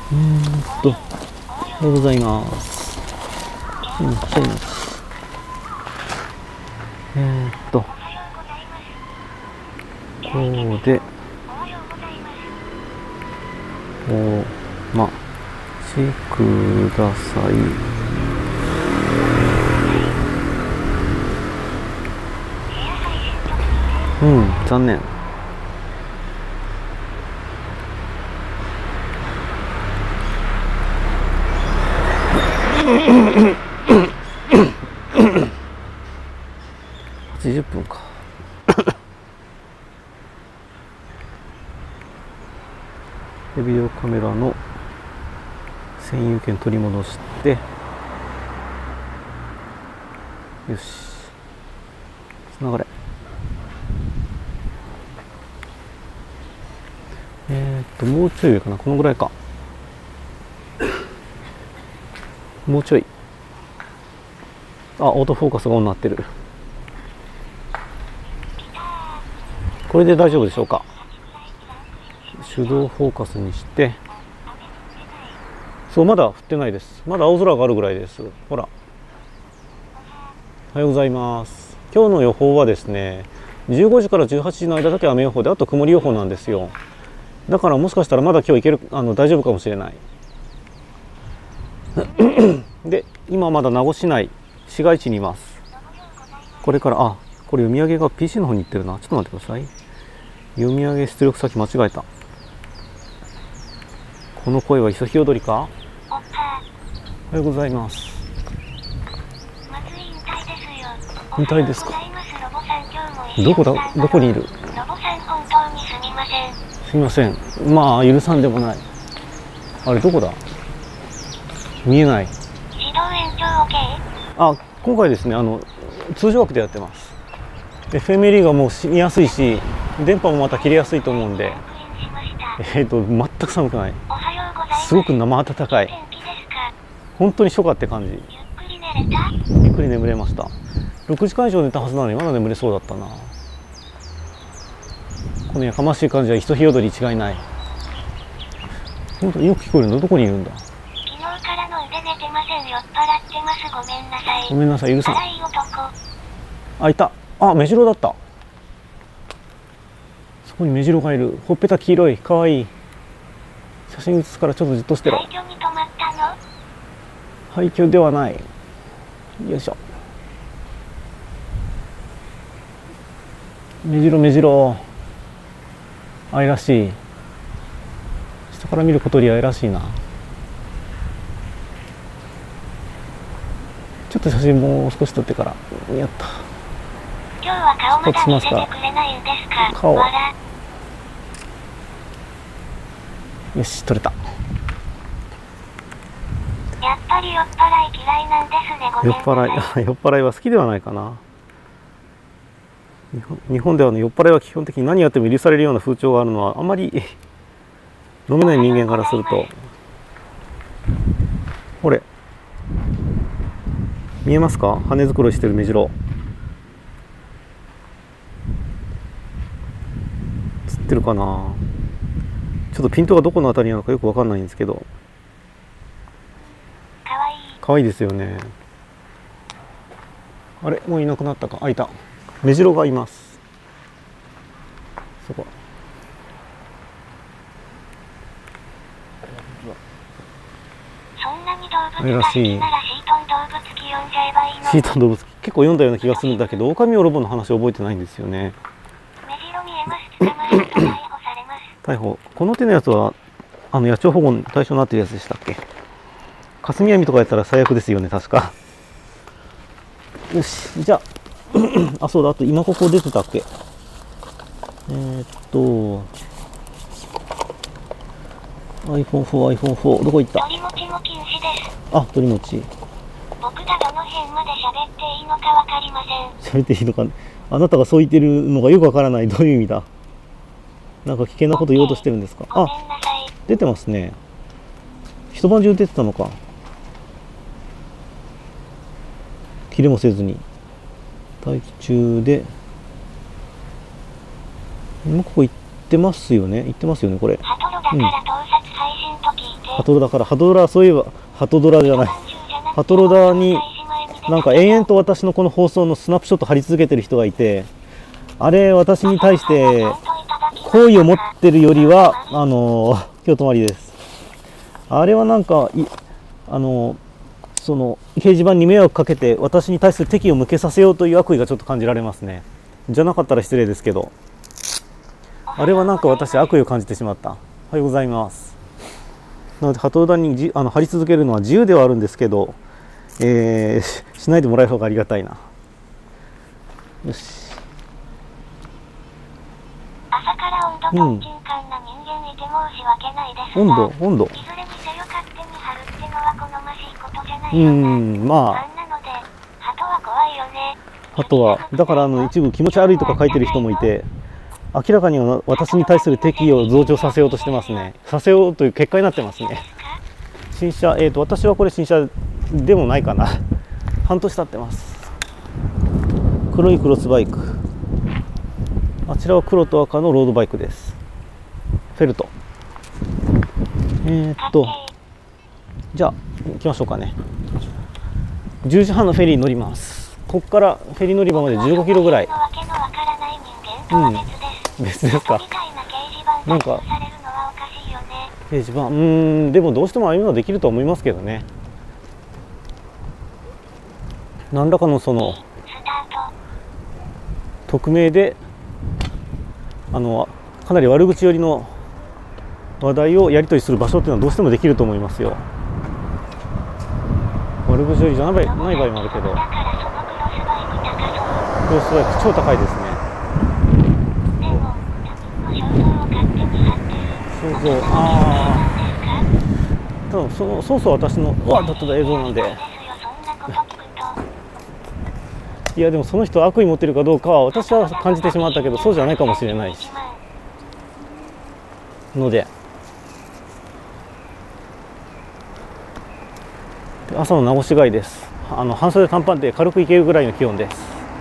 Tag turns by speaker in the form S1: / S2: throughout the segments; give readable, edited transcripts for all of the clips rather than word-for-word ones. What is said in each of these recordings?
S1: おはようございます。こうで、お待ちください。残念。80分か。ビデオカメラの占有権取り戻して、よし、つながれ。もうちょい上かな、このぐらいか。もうちょい。オートフォーカスがオンになってる。これで大丈夫でしょうか。手動フォーカスにして。そう、まだ降ってないです。まだ青空があるぐらいです。ほら。おはようございます。今日の予報はですね、15時から18時の間だけ雨予報で、あと曇り予報なんですよ。だからもしかしたらまだ今日行ける、大丈夫かもしれない。で、今まだ名護市内、市街地にいます。これから、これ読み上げが PC の方に行ってるな。ちょっと待ってください。読み上げ出力先間違えた。この声は磯日踊りか？おはようございます。引退ですか？どこにいる？すみません。まあ許さんでもない。あれどこだ？見えない。今回ですね、通常枠でやってます。FMLE がもう見やすいし、電波もまた切れやすいと思うんで、全く寒くない。すごく生暖かい。本当に初夏って感じ。ゆっくり眠れました。6時間以上寝たはずなのにまだ眠れそうだったな。このやかましい感じは磯日踊り違いない。本当によく聞こえるの。どこにいるんだ。
S2: 昨日からの腕寝てません。酔っ払ってます。ごめんなさい。
S1: ごめんなさい、許さん。
S2: 荒い男。
S1: いた。目白だった。そこに目白がいる。ほっぺた黄色い、かわいい。写真写すからちょっとじっとしてろ。
S2: 廃墟に泊まったの？
S1: 廃墟ではない。よいしょ。目白。愛らしい。下から見ることより愛らしいな。ちょっと写真もう少し撮ってから。やった。
S2: 今日は顔まだ見せてくれないんですか？
S1: 顔。
S2: 笑。
S1: よし、撮れた。
S2: やっぱり酔っ払い嫌いなんですね。ごめんなさい。
S1: 酔っ払いは好きではないかな。日本では酔っ払いは基本的に何やっても許されるような風潮があるのはあんまり飲めない人間からすると。ほれ見えますか？羽繕いしてる目白。映ってるかな。ちょっとピントがどこのあたりなのかよくわかんないんですけど、かわいいですよね。あれもういなくなったか。いた。目白がいます。そこ。
S2: そんなに動物が好きならシートン動物記読んじゃえばいいのに。
S1: シートン動物記結構読んだような気がするんだけど、狼おろぼの話覚えてないんですよね。
S2: 目白見えます。捕まえると逮捕されます。
S1: 逮捕。この手のやつは野鳥保護の対象になってるやつでしたっけ？霞網とかやったら最悪ですよね、確か。よし、じゃあそうだ、あと今ここ出てたっけ。iPhone4 どこ行った？
S2: 鳥持ちも禁止です。
S1: 鳥持ち。
S2: 僕がどの辺まで喋っていいのかわかりません。
S1: 喋っていいのか、あなたがそう言ってるのがよくわからない。どういう意味だ。なんか危険なこと言おうとしてるんですか？
S2: ごめんなさい。
S1: 出てますね。一晩中出てたのか。切れもせずに待機中で。今ここ行ってますよね。行ってますよねこれ。
S2: ハトロだから盗撮配信と聞いて。
S1: ハトロダから、ハトドラ、そういえばハトドラじゃない、ハトロダになんか延々と私のこの放送のスナップショット貼り続けてる人がいて、あれ私に対して好意を持ってるよりは今日泊まりです。あれはなんかその掲示板に迷惑かけて私に対する敵意を向けさせようという悪意がちょっと感じられますね。じゃなかったら失礼ですけど、あれはなんか私悪意を感じてしまった。おはようございます。なのでハトロダに貼り続けるのは自由ではあるんですけど、しないでもらえる方がありがたいな。よし。
S2: 朝から温度と中間な人間いて申し訳ないですが、
S1: 温度
S2: いずれにせよ勝手に貼るってのは好ましいことじゃないよな。
S1: まあ
S2: あんなので鳩は怖いよね。
S1: 鳩はだから一部気持ち悪いとか書いてる人もいて、明らかに私に対する敵意を増長させようとしてますね。させようという結果になってますね。新車、私はこれ新車でもないかな。半年経ってます。黒いクロスバイク、あちらは黒と赤のロードバイクです。フェルト。じゃあ行きましょうかね。10時半のフェリーに乗ります。ここからフェリー乗り場まで15キロぐらい。別ですか。なんか掲示板、でもどうしてもああいうのはできると思いますけどね。何らかのその匿名でかなり悪口寄りの話題をやり取りする場所っていうのはどうしてもできると思いますよ。悪口寄りじゃない場合もあるけど、クロスバイク超高いですね。そう多分そう私のだった映像なんで。いやでもその人は悪意持ってるかどうかは私は感じてしまったけど、そうじゃないかもしれないしので、朝の名越谷です。半袖短パンで軽くいけるぐらいの気温です。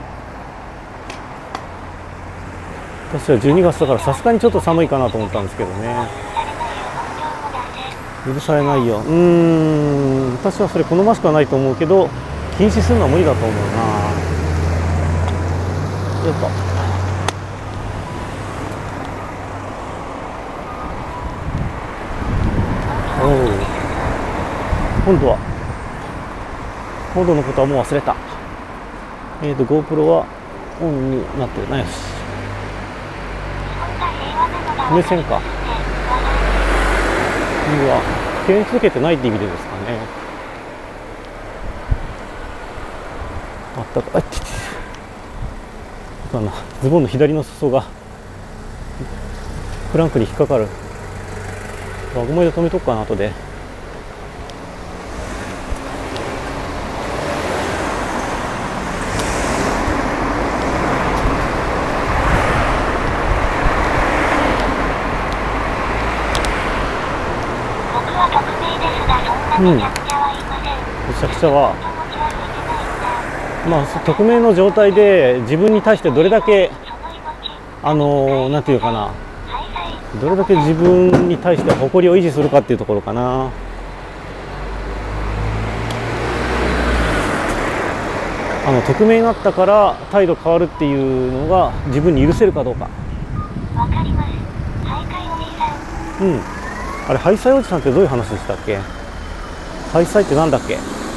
S1: 私は12月だからさすがにちょっと寒いかなと思ったんですけどね。許されないよ。私はそれ好ましくはないと思うけど、禁止するのは無理だと思うな。よっと。今度のことはもう忘れた。GoPro はオンになってないし。目線か。次は切り続けてないって意味でですかね。あったかい。ズボンの左の裾がクランクに引っかかる。輪ゴムで止めとくかな後で。めちゃくちゃは匿名の状態で自分に対してどれだけなんていうかな、どれだけ自分に対して誇りを維持するかっていうところかな。匿名になったから態度変わるっていうのが自分に許せるかどうか。
S2: わかります。ハイサイおじさん。
S1: あれハイサイおじさんってどういう話でしたっけ。ハイサイってなんだっけ。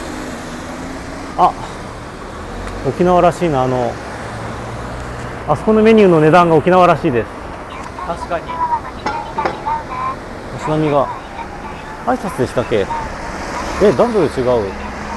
S1: 沖縄らしいな。あそこのメニューの値段が沖縄らしいです。確かに街並みが挨拶でしたっけ。男女で違う。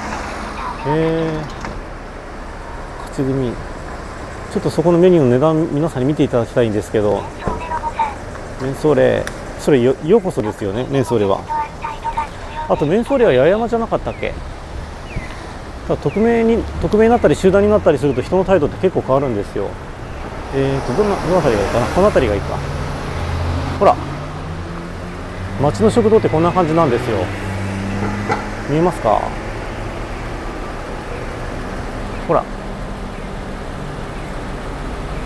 S1: 勝ち組。ちょっとそこのメニューの値段皆さんに見ていただきたいんですけど、メンソーレ、それようこそですよね。メンソーレは、あとメンソーレは八重山じゃなかったっけ。匿名になったり集団になったりすると人の態度って結構変わるんですよ。どの辺りがいいかな。この辺りがいいか。ほら、町の食堂ってこんな感じなんですよ。見えますか。ほら、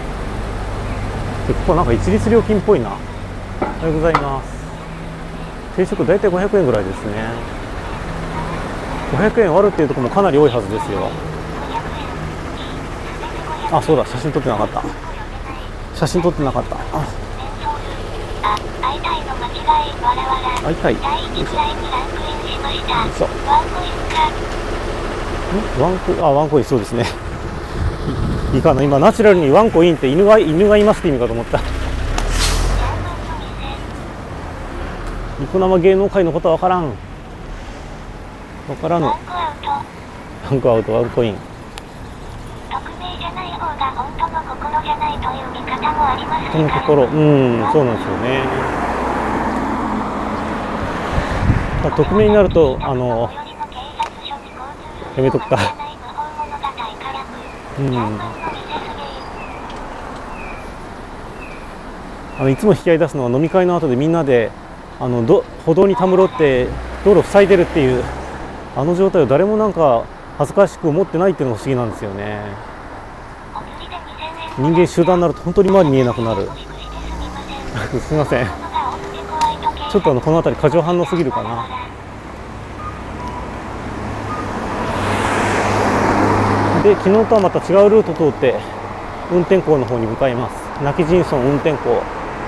S1: でここなんか一律料金っぽいな。おはようございます。 定食大体500円ぐらいですね。500円割るっていうところもかなり多いはずですよ。あ、そうだ、写真撮ってなかった。写真撮ってなかった。あ、
S2: 会いたいの間違い。我々
S1: 会いたい。
S2: 第1くらいにランクインしました。
S1: そう。
S2: ワンコインか。
S1: ワンコイン、あ、ワンコイン、そうですね。いいかな、今ナチュラルにワンコインって犬がいますって意味かと思った。ニコ生芸能界のことは分からん。分からぬ。
S2: ワンコアウト。
S1: ワンコアウト、ワンコイン。
S2: 匿名じゃない方が本当の心じゃないという見方もあります
S1: この
S2: が。
S1: 心、そうなんですよね。匿名になるとやめとくか。いつも引き合い出すのは飲み会の後でみんなで歩道にたむろって道路塞いでるっていうあの状態を誰もなんか恥ずかしく思ってないっていうのが不思議なんですよね。人間集団になると本当に周り見えなくなる。すみません。ちょっとこの辺り過剰反応すぎるかな。で、昨日とはまた違うルート通って運転校の方に向かいます。亡き人村運転校。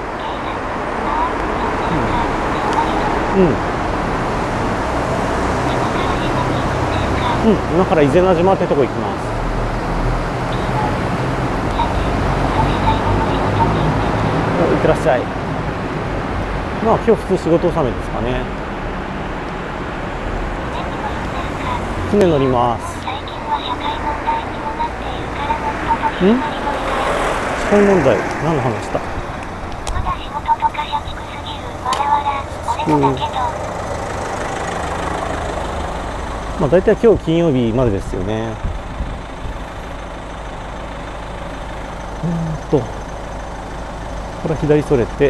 S1: 今から伊是名島ってとこ行きます。いってらっしゃい。まあ今日普通仕事納めですかね。船乗ります。社会問題、何の話だ。
S2: まだ仕事とか社畜すぎる。俺らだけど。
S1: まあ大体今日金曜日までですよね。これは左それて。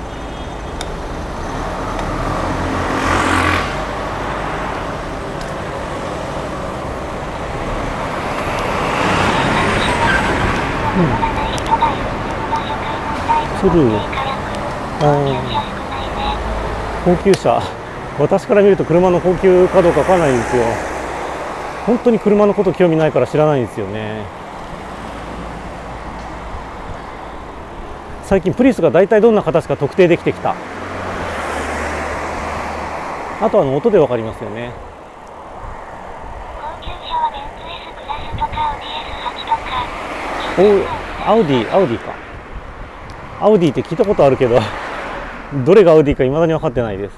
S1: 高級車、私から見ると車の高級かどうかわからないんですよ。本当に車のこと興味ないから知らないんですよね。最近プリウスが大体どんな形か特定できてきた。あとは音でわかりますよね。
S2: 高級車はベンツ S クラスとかアウディ S8 とか。
S1: アウディか。アウディって聞いたことあるけどどれがアウディか未だに分かってないです。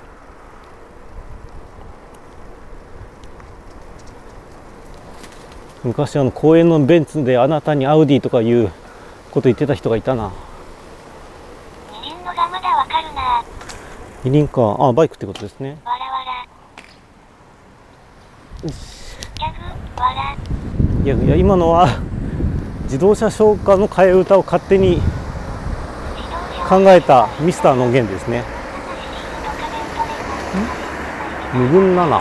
S1: 昔公園のベンツであなたにアウディとかいうこと言ってた人がいたな。
S2: 二輪のがまだわかるな。
S1: 二輪か。あ、バイクってことですね。
S2: わらわら。ギャグわら。
S1: いや今のは自動車消火の替え歌を勝手に考えたミスターの弦ですね。無分7。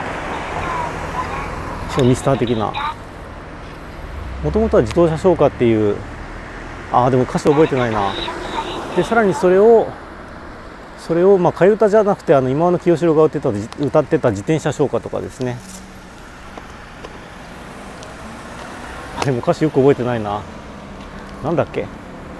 S1: ミスター的な。もともとは自動車消火っていう。でも歌詞覚えてないな。でさらにそれをまあ替え歌じゃなくて今の清志郎が歌ってた自転車消火とかですね。でも歌詞よく覚えてないな。なんだっけ。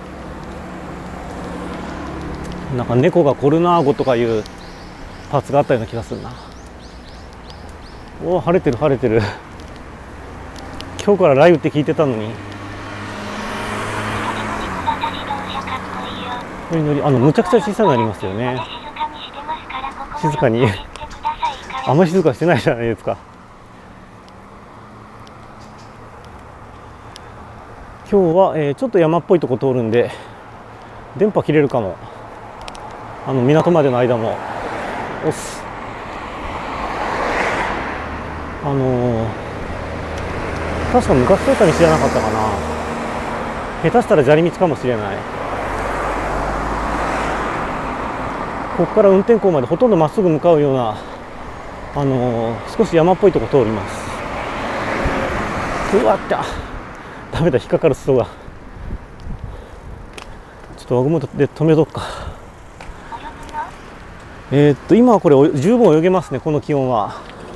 S1: なんか猫がコルナーゴとかいうパーツがあったような気がするな。おお、晴れてる晴れてる。今日から雷雨って聞いてたのに。むちゃくちゃ小さくなりますよね。静かにあんまり静かしてないじゃないですか。今日は、ちょっと山っぽいとこ通るんで電波切れるかも。港までの間も押す。確か昔通った道じゃなかったかな。下手したら砂利道かもしれない。ここから運転港までほとんどまっすぐ向かうような少し山っぽいとこ通ります。うわっちゃダメだ、引っかかる裾が。ちょっと輪ゴムで止めとくか。 今はこれ十分泳げますね、この気温は。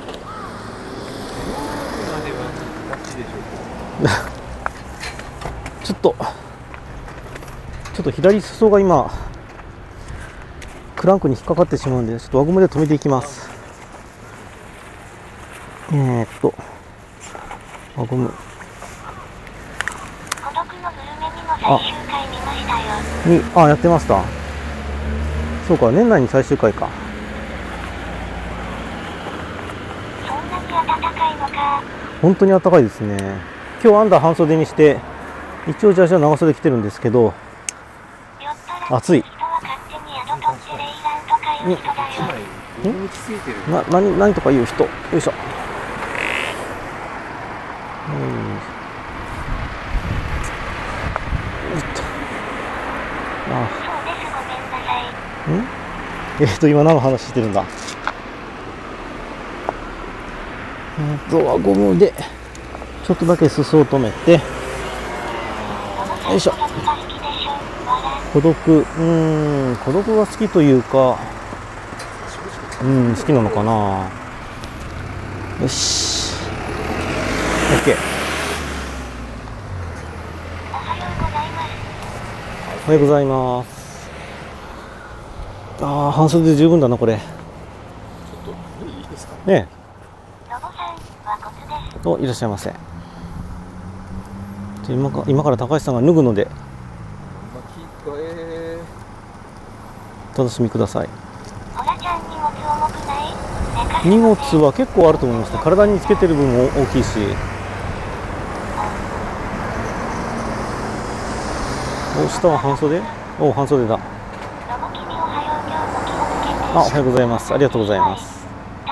S1: ちょっと左裾が今クランクに引っかかってしまうんで、ちょっと輪ゴムで止めていきます。輪ゴム。
S2: 孤独のグルメにも最終回見ましたよ。
S1: やってました。そうか、年内に最終回か。
S2: そんなに暖かいのか。
S1: 本当に暖かいですね。今日アンダー半袖にして、一応ジャージは長袖着てるんですけど、暑い。何とか言う人。よいしょ。今何の話してるんだ。輪ゴムでちょっとだけ裾を止めて、よいしょ。孤独が好きというか、好きなのかな。よし、 OK。 おはようございます。半袖で十分だなこれ。ちょっといいですかね。いらっしゃいませ。今から高橋さんが脱ぐのでお楽しみください。荷物は結構あると思いますね。体につけてる分も大きいし。下は半袖？半袖だ。おはようございます。ありがとうございます。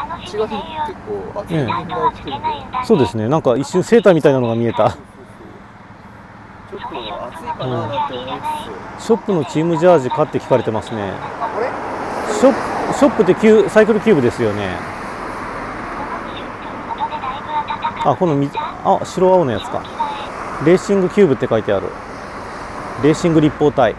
S1: そうですね。なんか一瞬セーターみたいなのが見えた。ショップのチームジャージ買って聞かれてますね。ショップってサイクルキューブですよね。この白青のやつか。レーシングキューブって書いてある。レーシング立方体。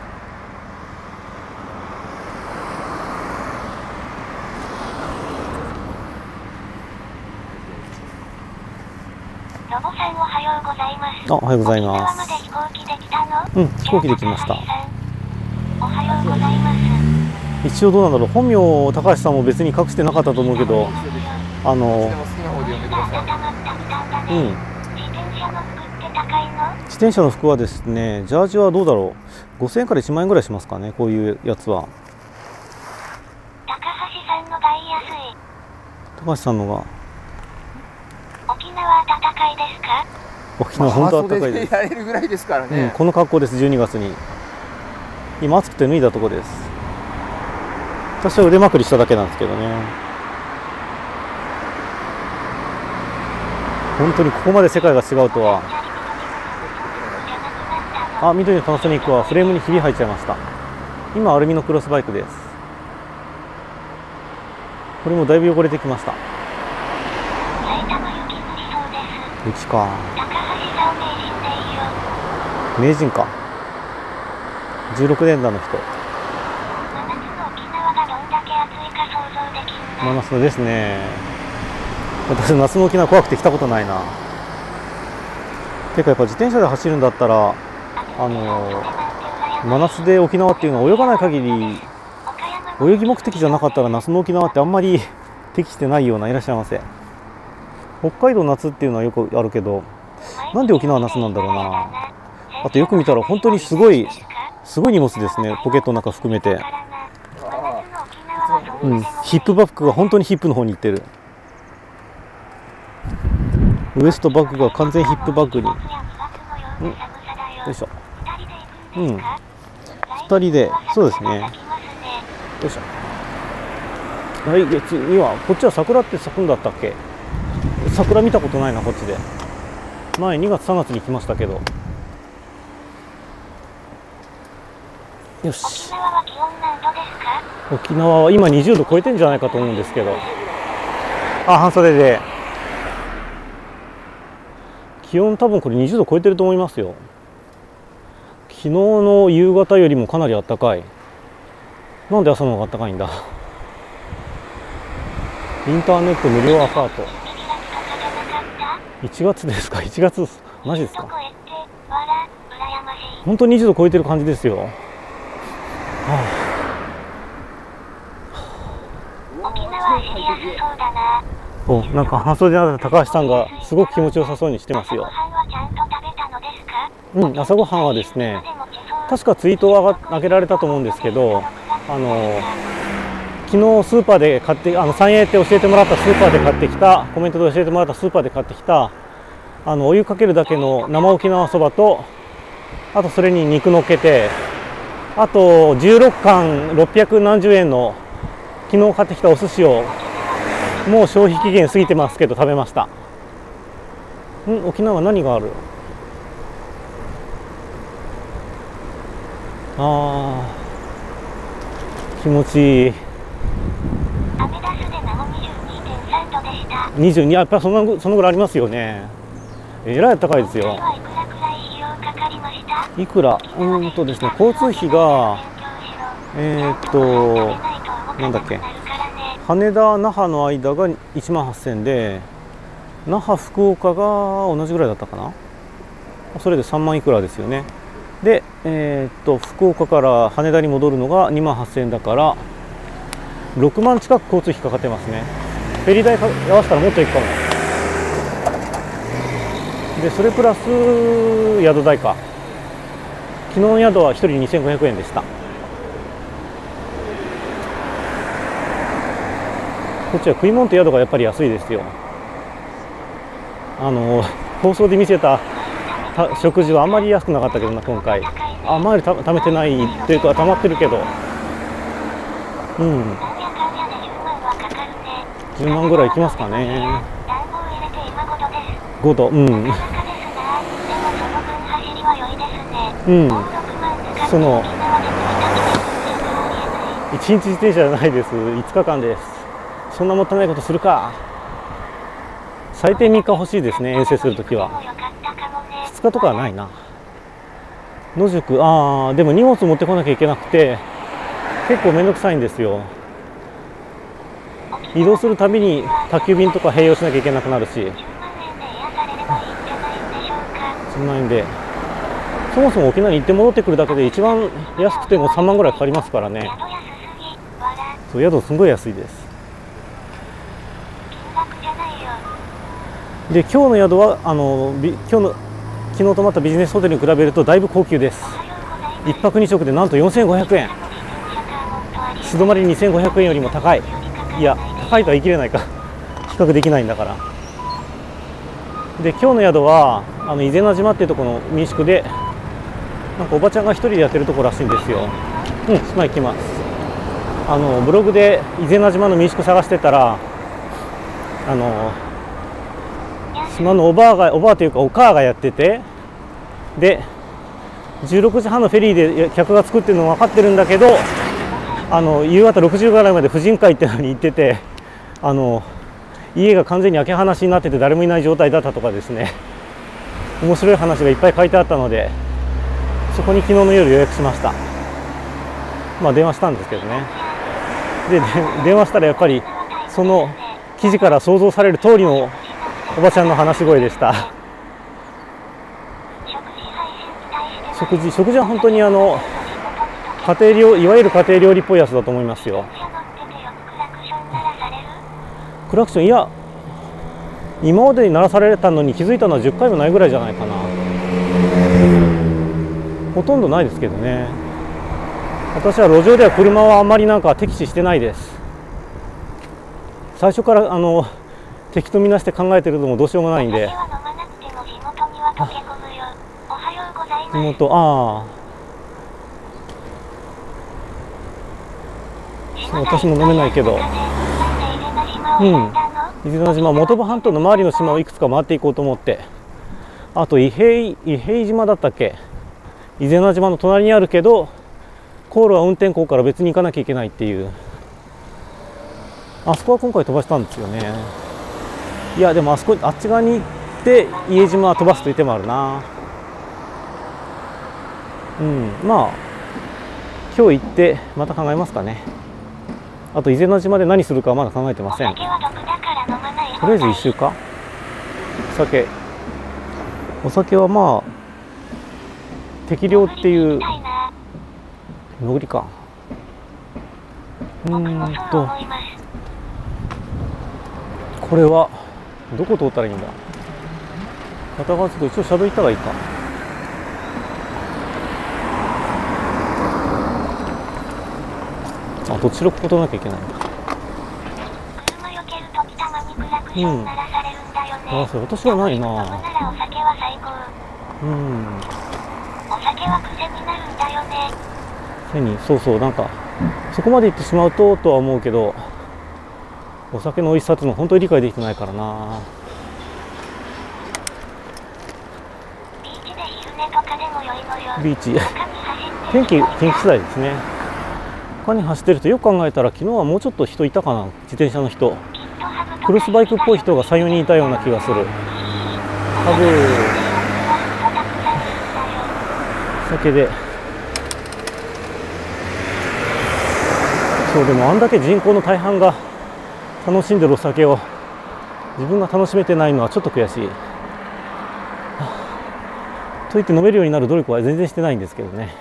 S1: おはようございます。飛行機で来ました。一応どうなんだろう。本名高橋さんも別に隠してなかったと思うけど、自転車の服はですね、ジャージはどうだろう、5000円から1万円ぐらいしますかね、こういうやつは。
S2: 高橋さんのが言いやすい。
S1: 高橋さんのが。
S2: 沖縄暖かいですか？
S1: 沖縄本当暖かいです。
S3: やれるぐらいですからね。
S1: この格好です。12月に今暑くて脱いだとこです。私は腕まくりしただけなんですけどね。本当にここまで世界が違うとは。緑のパナソニックはフレームにひび入っちゃいました。今アルミのクロスバイクです。これもだいぶ汚れてきました。雪か。名人か。16年代の人。真夏のですね。私夏の沖縄怖くて来たことないな。てかやっぱ自転車で走るんだったら真夏で沖縄っていうのは泳がない限り、泳ぎ目的じゃなかったら夏の沖縄ってあんまり適してないような。いらっしゃいませ。北海道夏っていうのはよくあるけど、なんで沖縄夏なんだろうな。あとよく見たら本当にすごい荷物ですね、ポケットの中含めて。ヒップバッグが本当にヒップの方に行ってる。ウエストバッグが完全ヒップバッグに。よいしょ。2人で、そうですね。よいしょ。来月には、こっちは桜って咲くんだったっけ？桜見たことないな、こっちで。前2月3月に来ましたけど。よし。沖縄は今20度超えてんじゃないかと思うんですけど。半袖で。気温多分これ20度超えてると思いますよ。昨日の夕方よりもかなり暖かい。なんで朝の方が暖かいんだ。 インターネット無料アパート。
S2: 見開きとかじゃなかった
S1: 1月ですか？ 1 月マジですか？
S2: 20度超えてわら羨ましい。
S1: 本当に20度超えてる感じですよ。は
S2: 沖縄走りやすそうだな。
S1: あ、お、なんか半袖の高橋さんがすごく気持ちよさそうにしてますよ。
S2: 朝ごはんはちゃんと食べたのですか？
S1: うん、朝ごはんはですね、
S2: でも地層
S1: 確かツイートを上げられたと思うんですけど、昨日スーパーで買って、三栄って教えてもらったスーパーで買ってきた、コメントで教えてもらったスーパーで買ってきた、お湯かけるだけの生沖縄そばと、あとそれに肉のっけて、あと16貫600何十円の昨日買ってきたお寿司を、もう消費期限過ぎてますけど食べました。沖縄何がある？あー、気持ちいい。
S2: アメダスでなお 22.3 度でした。
S1: 22、やっぱりそのぐらいありますよね。えらい高いですよ。
S2: 今回はいくらくらい費用かかりました？
S1: いくらですね、交通費がなんだっけ、羽田那覇の間が1万8000で、那覇福岡が同じぐらいだったかな。それで3万いくらですよね。で、福岡から羽田に戻るのが2万8000円だから6万近く交通費かかってますね。フェリー代合わせたらもっといくかも。でそれプラス宿代か。昨日の宿は1人2500円でした。こっちは食い物と宿がやっぱり安いですよ。放送で見せた食事はあんまり安くなかったけどな、今回。あんまり貯めてないっていうか、溜まってるけど、うん、10万ぐらいいきますかね。5度、うん、うん、その1日自転車じゃないです。5日間です。そんなもったいないことするか。最低3日欲しいですね、遠征するときは。2日とかはないな。野宿、でも荷物持ってこなきゃいけなくて結構めんどくさいんですよ。移動するたびに宅急便とか併用しなきゃいけなくなるし、10万円でそもそも沖縄に行って戻ってくるだけで一番安くても3万ぐらいかかりますからね。そう、宿すごい安いです。で今日の宿は昨日泊まったビジネスホテルに比べるとだいぶ高級です。1泊2食でなんと4500円。素泊まり2500円よりも高い。いや、高いとは言い切れないか比較できないんだから。で今日の宿は伊是名島っていうところの民宿で、なんかおばちゃんが一人でやってるところらしいんですよ。島行きます。ブログで伊是名島の民宿探してたら、島のおばあというかお母がやってて、で16時半のフェリーで客が作ってるの分かってるんだけど、夕方6時ぐらいまで婦人会ってのに行ってて、家が完全に開け放しになってて誰もいない状態だったとかですね、面白い話がいっぱい書いてあったので、そこに昨日の夜予約しました。電話したんですけどね。で電話したらやっぱりその記事から想像される通りのおばちゃんの話し声でした。食事は本当に家庭料いわゆる家庭料理っぽいやつだと思いますよ。クラクション、いや今までに鳴らされたのに気づいたのは10回もないぐらいじゃないかな。ほとんどないですけどね。私は路上では車はあんまりなんか敵視してないです。最初から敵とみなして考えてるのもどうしようもないんで。地元、私も飲めないけど、伊是名島、本部半島の周りの島をいくつか回っていこうと思って、あと伊平島だったっけ、伊是名島の隣にあるけど航路は運転港から別に行かなきゃいけないっていう、あそこは今回飛ばしたんですよね。いやでもあっち側に行って伊江島は飛ばすという手もあるな。今日行ってまた考えますかね。あと伊是名島で何するかはまだ考えてません。 とりあえず一周か。お酒はまあ適量っていうのぐりか。これはどこ通ったらいいんだ。片側つく、一応車道行った方がいいか。あ、どっちろこ通らなきゃいけないんだ。
S2: 車避けるときたまにクラクション鳴らされるんだよね。
S1: あ、それ私はないな。
S2: 飲むならお酒は最高。お酒は癖になるんだよね。
S1: そうそう、なんかそこまで行ってしまうとは思うけど、お酒の美味しさっていうのは本当に理解できてないからな。
S2: ビーチで昼寝とかでも良いのよ。
S1: ビーチ天気次第ですね。他に走ってるとよく考えたら、昨日はもうちょっと人いたかな。自転車の人、クロスバイクっぽい人が 3、4人いたような気がする。酒で、そう、でもあんだけ人口の大半が楽しんでるお酒を自分が楽しめてないのはちょっと悔しい。といって飲めるようになる努力は全然してないんですけどね。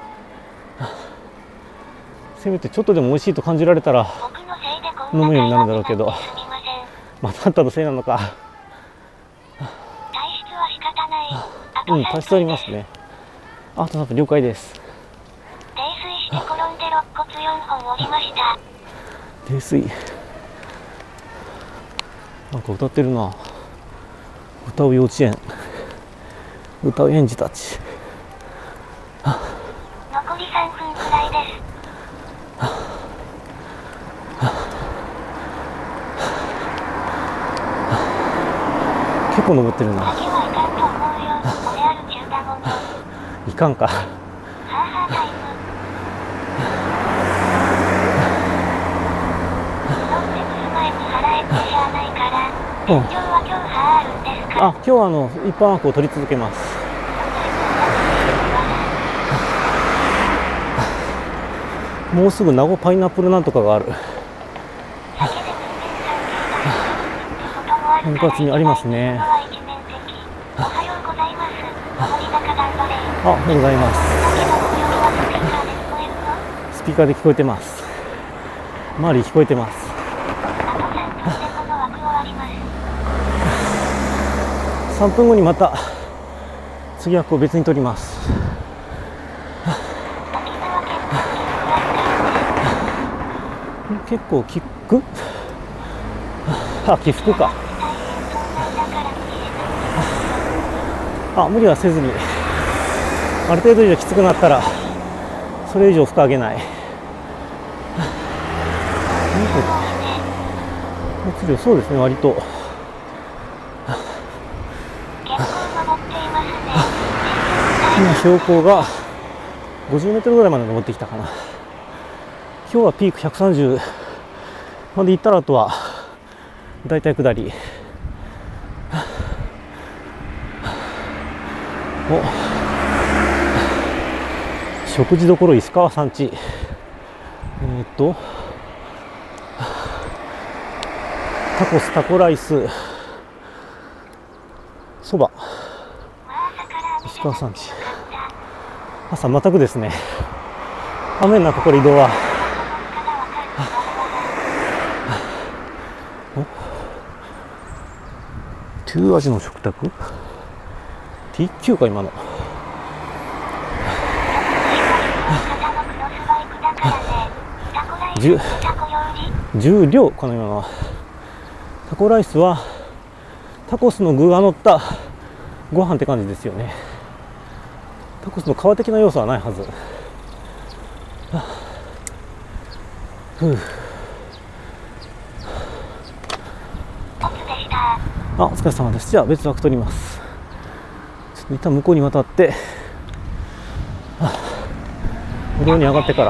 S1: せめてちょっとでも美味しいと感じられたら飲むようになるんだろうけど、またあんたのせいなのか。体質ありますね。あと3分了解です。
S2: 泥酔して転んで肋骨4本折りました。
S1: 泥酔、なんか歌ってるな。歌う幼稚園、歌う園児たち。
S2: 残り3分くらいです。
S1: 結構登ってるな。
S2: 酒はいかんと思うよ。俺ある中だもの。
S1: いかんか。
S2: はあはあタイム。飲んでくる前に払えってしゃあないから。店長は今日はあるんですか。
S1: あ、今日は一般枠を取り続けます。もうすぐ名護パイナップルなんとかがある。分割にありますね。
S2: おはようございます。登り坂頑張れ。
S1: あ、おはようございます。
S2: だけど泳ぎはスピーカーで聞こえるの？
S1: スピーカーで聞こえてます。周り聞こえてます。
S2: あと3分でこの枠終わります。
S1: 3分後にまた次枠を別に取ります。結構起伏？あ、起伏か。あ、無理はせずに、ある程度以上きつくなったらそれ以上負荷上げない。そうですね、割と。今標高が50メートルぐらいまで登ってきたかな。今日はピーク130まで行ったら、あとはだいたい下り。食事処石川さんち。タコス、タコライス、そば、石川さんち。朝全くですね。雨の中これ移動は。トゥー味の食卓 T9 か今の。重量かな今のは。タコライスはタコスの具が乗ったご飯って感じですよね。タコスの皮的な要素はないはず。あ、お疲れ様です。じゃあ別枠取ります。ちょっと一旦向こうに渡って、歩道に上がってから。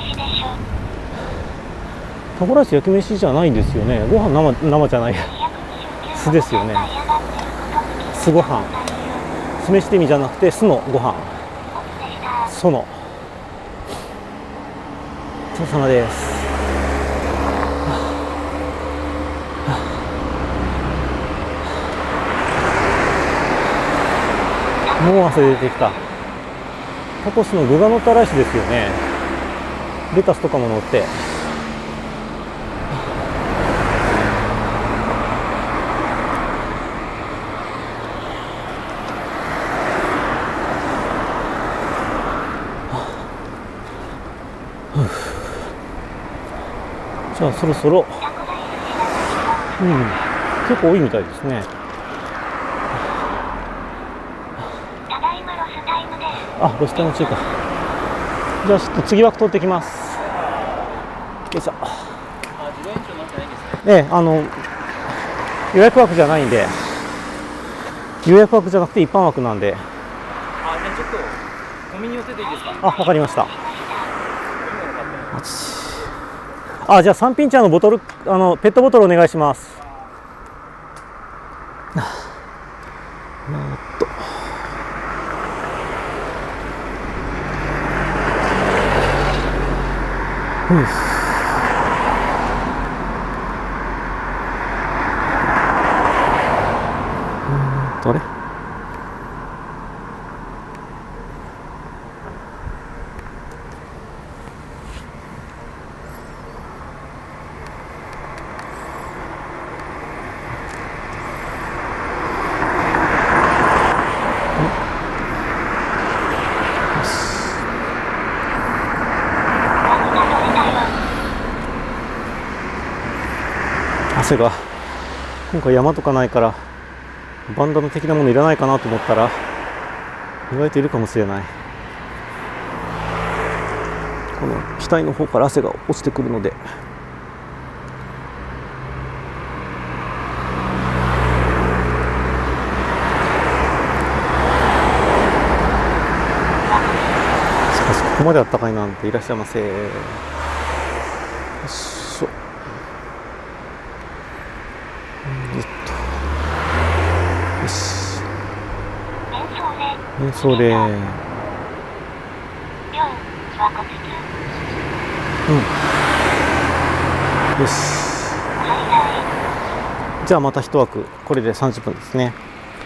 S1: タコライス焼き飯じゃないんですよね。ご飯生じゃない。酢ですよね。酢ご飯。酢飯って意味じゃなくて酢のご飯。その。お疲れ様です。 もう汗出てきた。タコスの具が乗ったライスですよね。レタスとかも乗って。じゃあそろそろ、結構多いみたいですね。
S2: ただいまロスタイムです。
S1: あ、ロスタイム中か。じゃあちょっと次枠取ってきます。よいしょ。
S3: 自動延長になってないんですね。
S1: 予約枠じゃないんで、予約枠じゃなくて一般枠なんで。
S3: じゃあちょっとコンビニ寄ってていいですか。
S1: あ、わかりました。あ、じゃあ3品茶のボトル、ペットボトルお願いします。あれ？汗が今回山とかないからバンダナ的なものいらないかなと思ったら意外といるかもしれない。この額の方から汗が落ちてくるので、しかしここまであったかいなんて。いらっしゃいませ。よいしょ。よし。瞑想で。よし。じゃあまた一枠、これで30分ですね。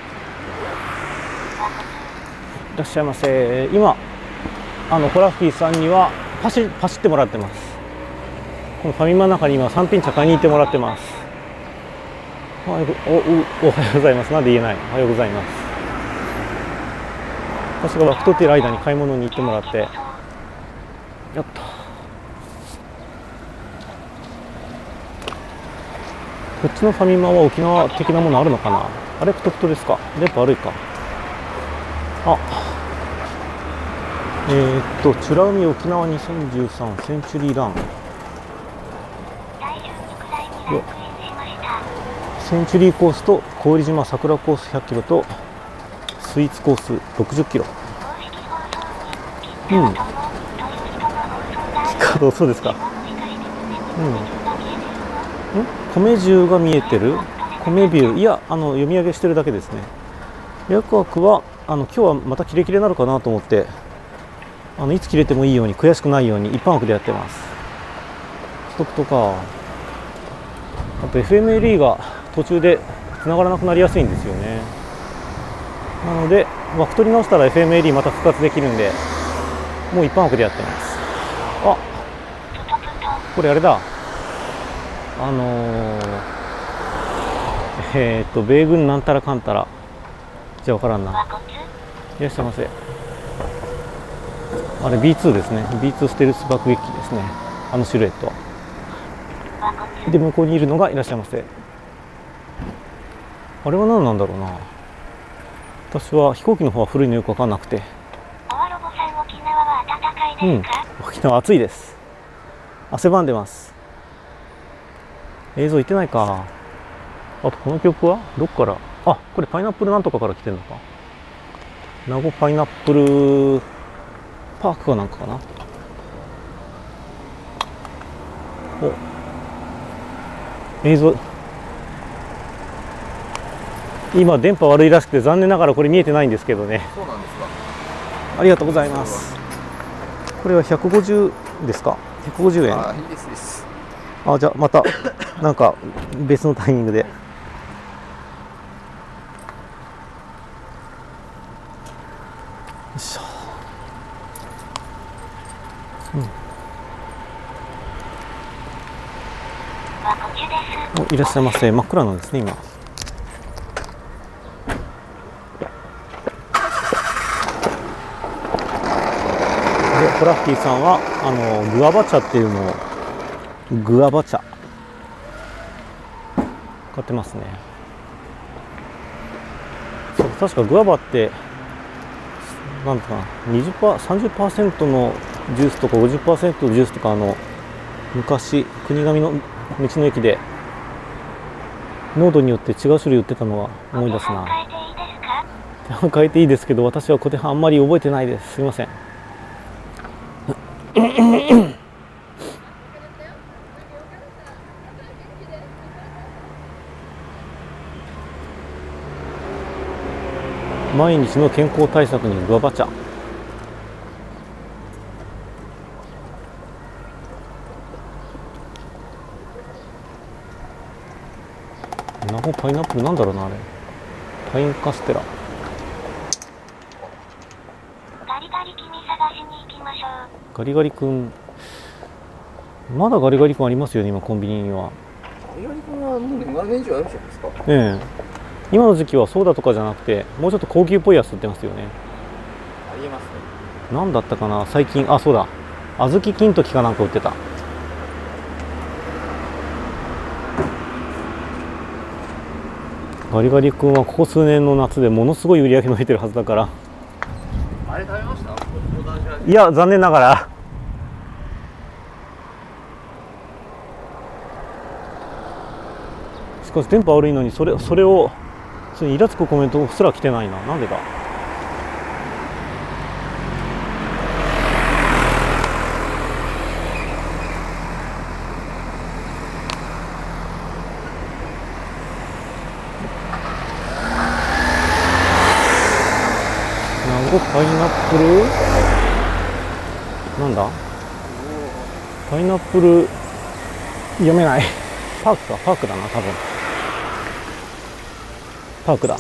S1: いらっしゃいませ。今ホラフキーさんにはパシってもらってます。このファミマの中に今3品茶買いに行ってもらってます。おはようございます。なんで言えない。おはようございます。私が枠取っている間に買い物に行ってもらって、やっと。こっちのファミマは沖縄的なものあるのかな。あれプトプトですか。電波悪いか。あ、美ら海沖縄2013センチュリーラン。センチュリーコースと小売島桜コース100キロとスイーツコース60キロ。そうですか。米汁が見えてる。米ビュー、いや、読み上げしてるだけですね。予約枠は今日はまたキレキレになるかなと思って、いつ切れてもいいように、悔しくないように一般枠でやってます。ストップとか、あと FMLE が途中で繋がらなくなりやすいんですよね。なので枠取り直したら FMLE また復活できるんで、もう一般枠でやってます。あ、これあれだ。米軍なんたらかんたらじゃあ分からんな。いらっしゃいませ。あれ B2 ですね。 B2 ステルス爆撃機ですね。シルエットで、向こうにいるのがいらっしゃいませ。あれは何なんだろうな。私は飛行機の方は古いのよく分かんなくて。沖縄暑いです。汗ばんでます。映像いってないか。あとこの曲はどっから。あ、これパイナップルなんとかから来てるのか。名護パイナップルパークかなんかかな。お、映像今電波悪いらしくて残念ながらこれ見えてないんですけどね。
S3: そうなんですか。
S1: ありがとうございます。これは150ですか。150円。
S3: いいですです。
S1: じゃあまたなんか別のタイミングで。 いらっしゃいませ。真っ暗なんですね今。でコラフティさんはグアバ茶っていうのをグアバ茶買ってますね。そう、確かグアバってなんとかな、30% のジュースとか 50% のジュースとか昔国神の道の駅で濃度によって違う種類売ってたのは思い出すな。手半変えていいですけど、私は小手半あんまり覚えてないです。すいません。毎日の健康対策にグアバ茶。ナホパイナップルなんだろうなあれ。パインカステラ。
S2: ガリガリ君探しに行きましょう。
S1: ガリガリ君、まだガリガリ君ありますよね今コンビニには。
S3: ガリガリ君はもう7年以上あるじゃないですか。
S1: ええ。今の時期はソーダとかじゃなくてもうちょっと高級っぽいやつ売ってますよね。
S3: ありえますね。
S1: なんだったかな最近。あ、そうだ、小豆金時かなんか売ってた。ガリガリ君はここ数年の夏でものすごい売り上げ伸びてるはずだから。
S3: あれ食べました？
S1: いや残念ながら。しかし電波悪いのにそれをイラつくコメントすら来てないな。なんでだ。パイナップルなんだ。パイナップル読めない。パークか、パークだな多分。パークだ。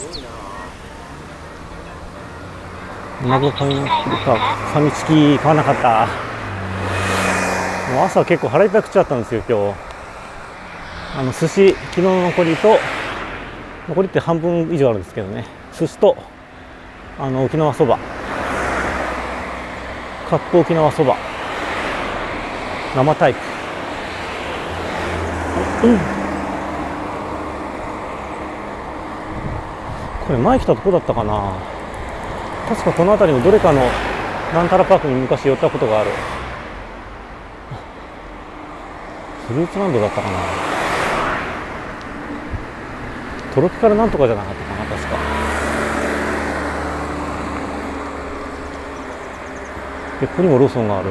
S1: ナゴパイナップルか。ファミチキ買わなかった。もう朝結構腹いっぱい食っちゃったんですよ今日。寿司、昨日の残りって半分以上あるんですけどね。寿司と沖縄そば、カップ沖縄そば生タイプ、これ前来たとこだったかな。確かこの辺りのどれかのなんたらパークに昔寄ったことがある。フルーツランドだったかな。トロピカルなんとかじゃなかったかな確か。ここにもローソンがある。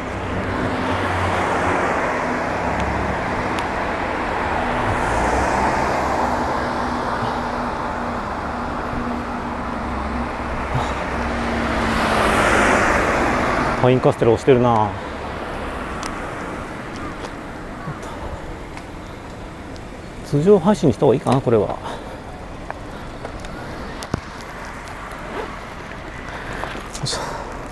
S1: パインカステラ押してるな。通常配信にした方がいいかなこれは。よいしょ。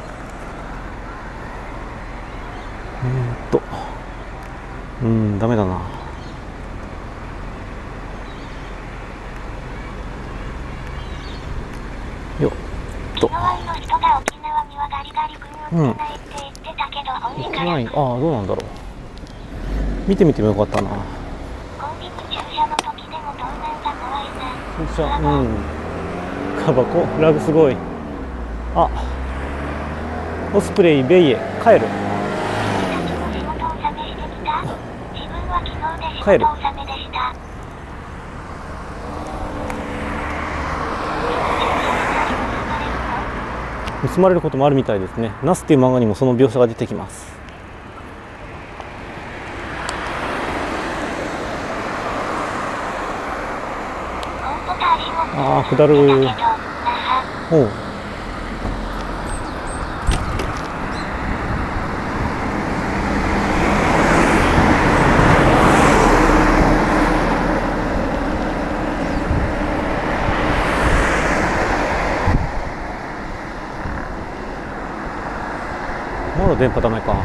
S1: ダメだな。よっと。
S2: 昨日の人が沖縄にはガリガリ君売ってないって言ってたけど、本人から
S1: ああどうなんだろう。見てみてもよかったな。
S2: コンビニ駐車の時でも盗難が怖いな。
S1: 駐車カバコフラグすごい。あ、オスプレイベイエ帰る。帰る。盗まれることもあるみたいですね。ナスっていう漫画にもその描写が出てきます。ああ下る。おう。まだ電波ダメか。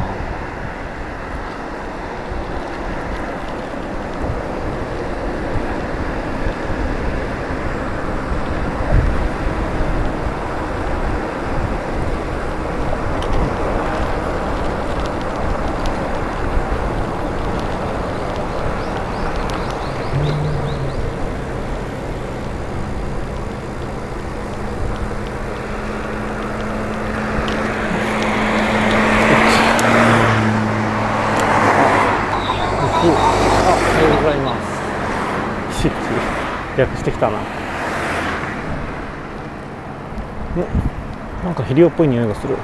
S1: 略してきたな。なんかヘリオっぽい匂いがする。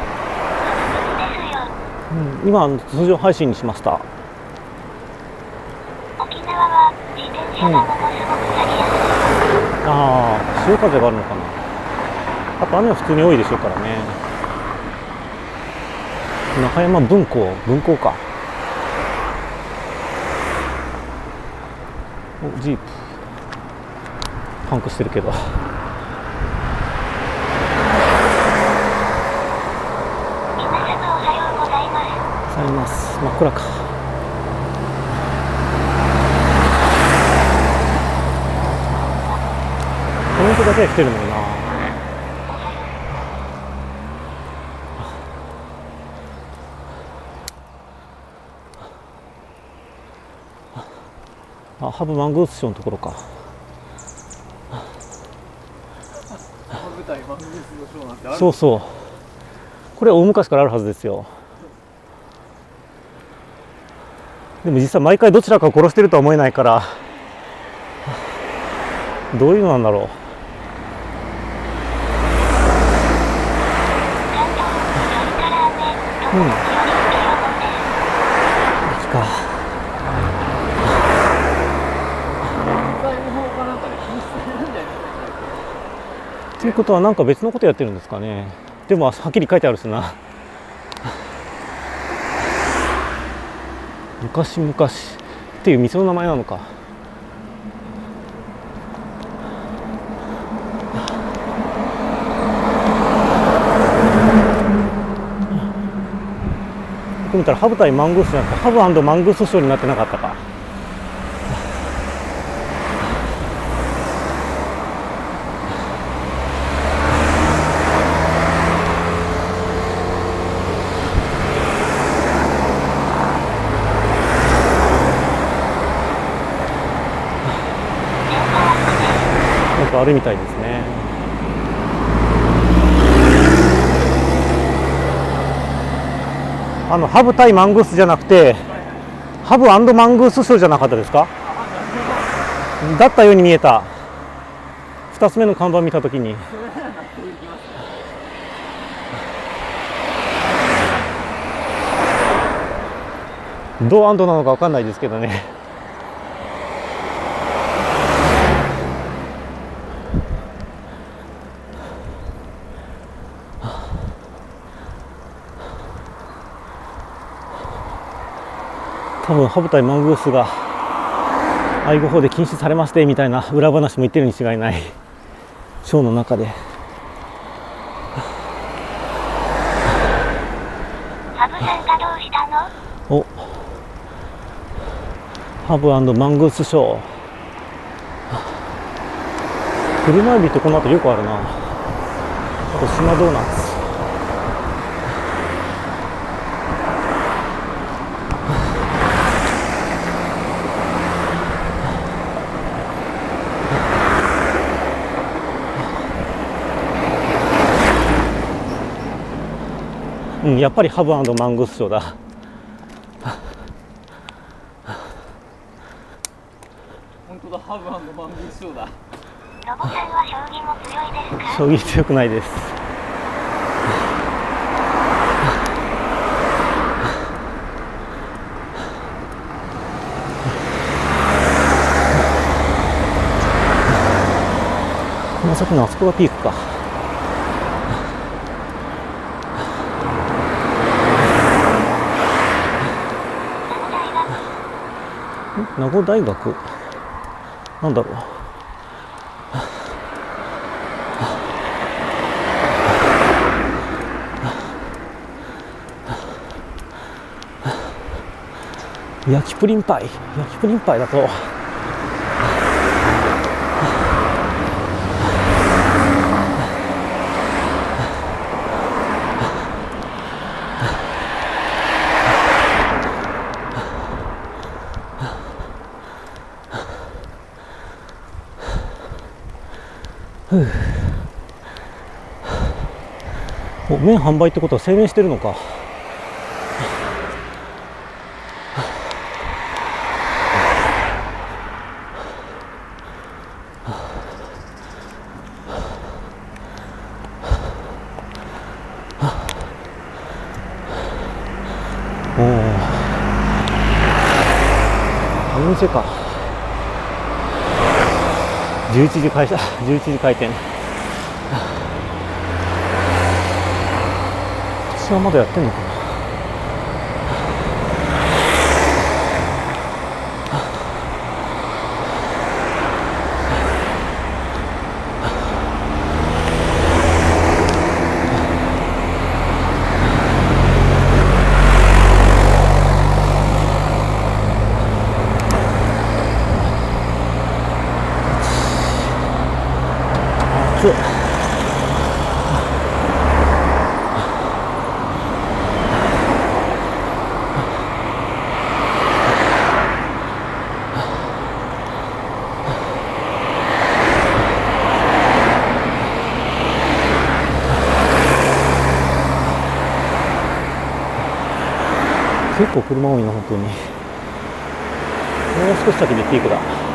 S1: 今通常配信にしました。
S2: 沖縄は自転車がものすごくやりやすい。
S1: ああ、潮風があるのかな。あと雨は普通に多いでしょうからね。中山分校か。お、ジープパンクしてるけど。あります。真っ暗か。コメントだけは来てるのにな。あ、ハブマングースショーのところか。そうそう。これ大昔からあるはずですよ。でも実際毎回どちらかを殺してるとは思えないからどういうのなんだろう。か。ということはなんか別のことやってるんですかね。でもはっきり書いてあるしな。昔々っていう店の名前なのか。よく見たらハブ対マングースじゃなくてハブ&マングースショーになってなかったか。なんかあるみたいですね。ハブ対マングースじゃなくてハブ&マングースショーじゃなかったですか。だったように見えた。2つ目の看板見たときにどう&なのか分かんないですけどね。多分ハブ対マングースが愛護法で禁止されましてみたいな裏話も言ってるに違いない。ショーの中で
S2: ハブさんがどうしたの？
S1: お、ハブ&マングースショー。車エビってこの後よくあるな。あと島ドーナツ。うん、やっぱりハブ&マングースショーだ。
S3: 本当だ、ハブ&マングースショーだ。
S2: ロボさんは将棋も強いですか？
S1: 将棋強くないです。まさきのあそこがピークか。名護大学なんだろう。焼きプリンパイだとお、麺販売ってことは製麺してるのか。 店か。11時開始、11時開店。こっちはまだやってんのかな。暑い。結構車多いな、本当に。もう少し先でピークだ。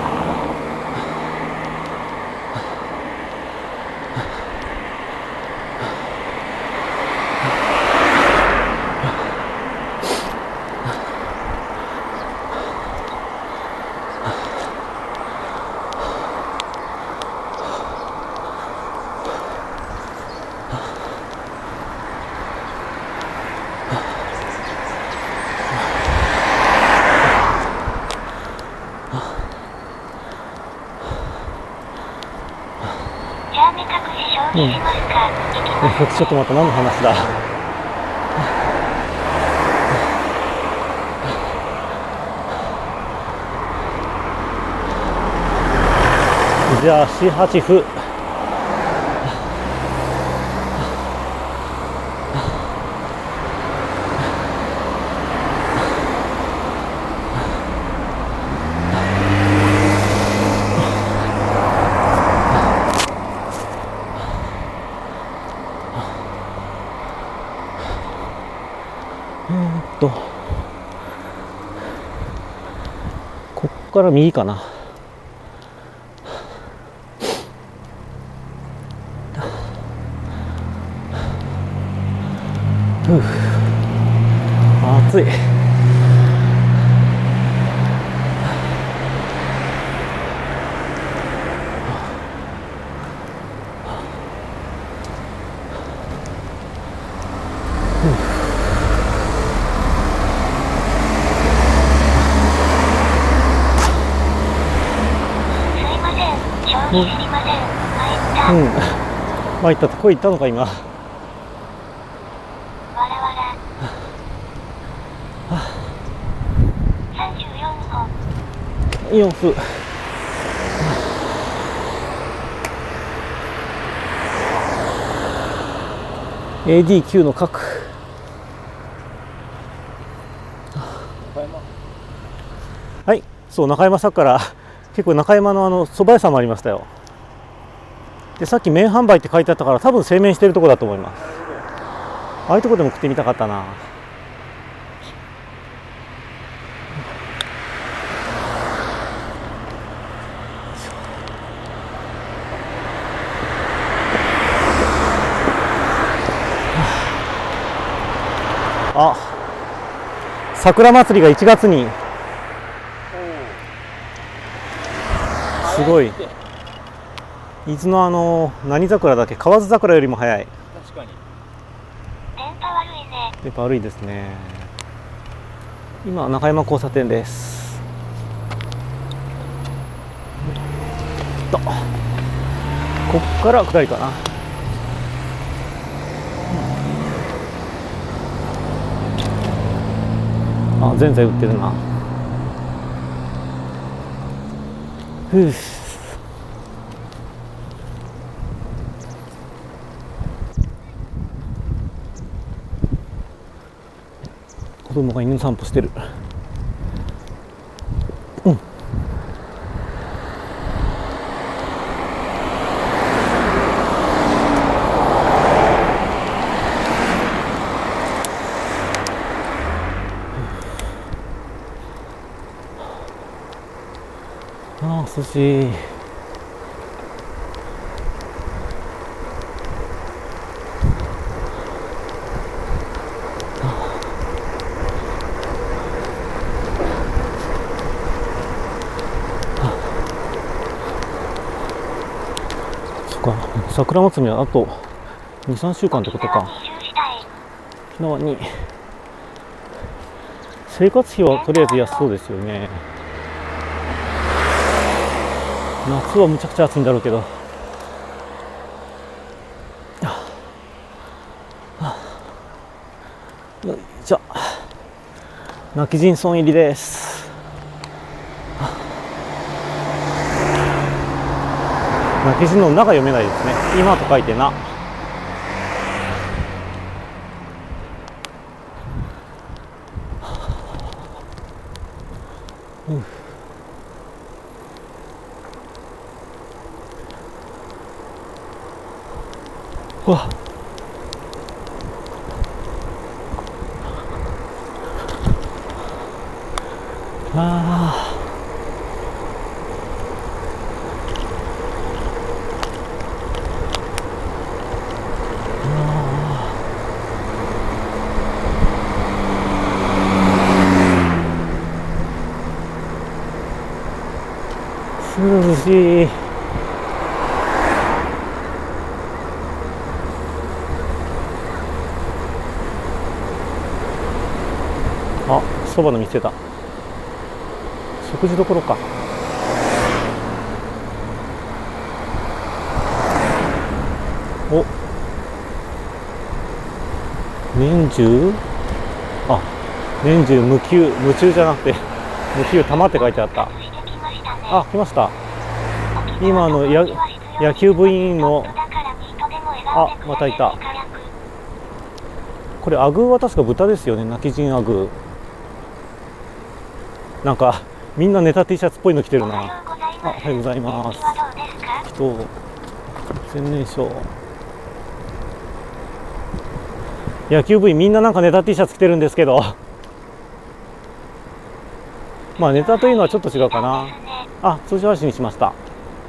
S1: ちょっと待って、何の話だ。じゃあ4、8分。こっから右かな。暑い。参ったとこ行ったのか今。
S2: わらわら。34歩。
S1: 4分。AD9 の角。はい、そう、中山さんから結構中山の蕎麦屋さんもありましたよ。で、さっき麺販売って書いてあったから、多分製麺してるところだと思います。ああいうところでも食ってみたかったな。あ、桜祭りが1月に。すごい。伊豆の何桜だっけ、河津桜よりも早い。
S3: 確かに。
S2: 電波悪いね。
S1: 電波悪いですね。今中山交差点です。こっから下りかな。あ、ぜんざい売ってるな。ふう。子供が犬散歩してる。うん。ああ、涼しい。 か桜祭りはあと 2,3 週間ってことか。沖縄に生活費はとりあえず安そうですよね。夏はむちゃくちゃ暑いんだろうけど。よいしょ。泣き人村入りです。泣き人の「な」が読めないですね。今と書いて「な」。うわっ、あ涼しい。あ、そばの店だ。食事どころか。お、年中、あ、年中無休、夢中じゃなくて無休玉って書いてあった。あ、来ました。今野球部員の、あ、またいた。これアグーは確か豚ですよね。泣き人アグー。なんかみんなネタ T シャツっぽいの着てるな。あ、おはようございます。人千年賞。野球部員みんななんかネタ T シャツ着てるんですけどまあネタというのはちょっと違うかな。あ、通常配信にしました。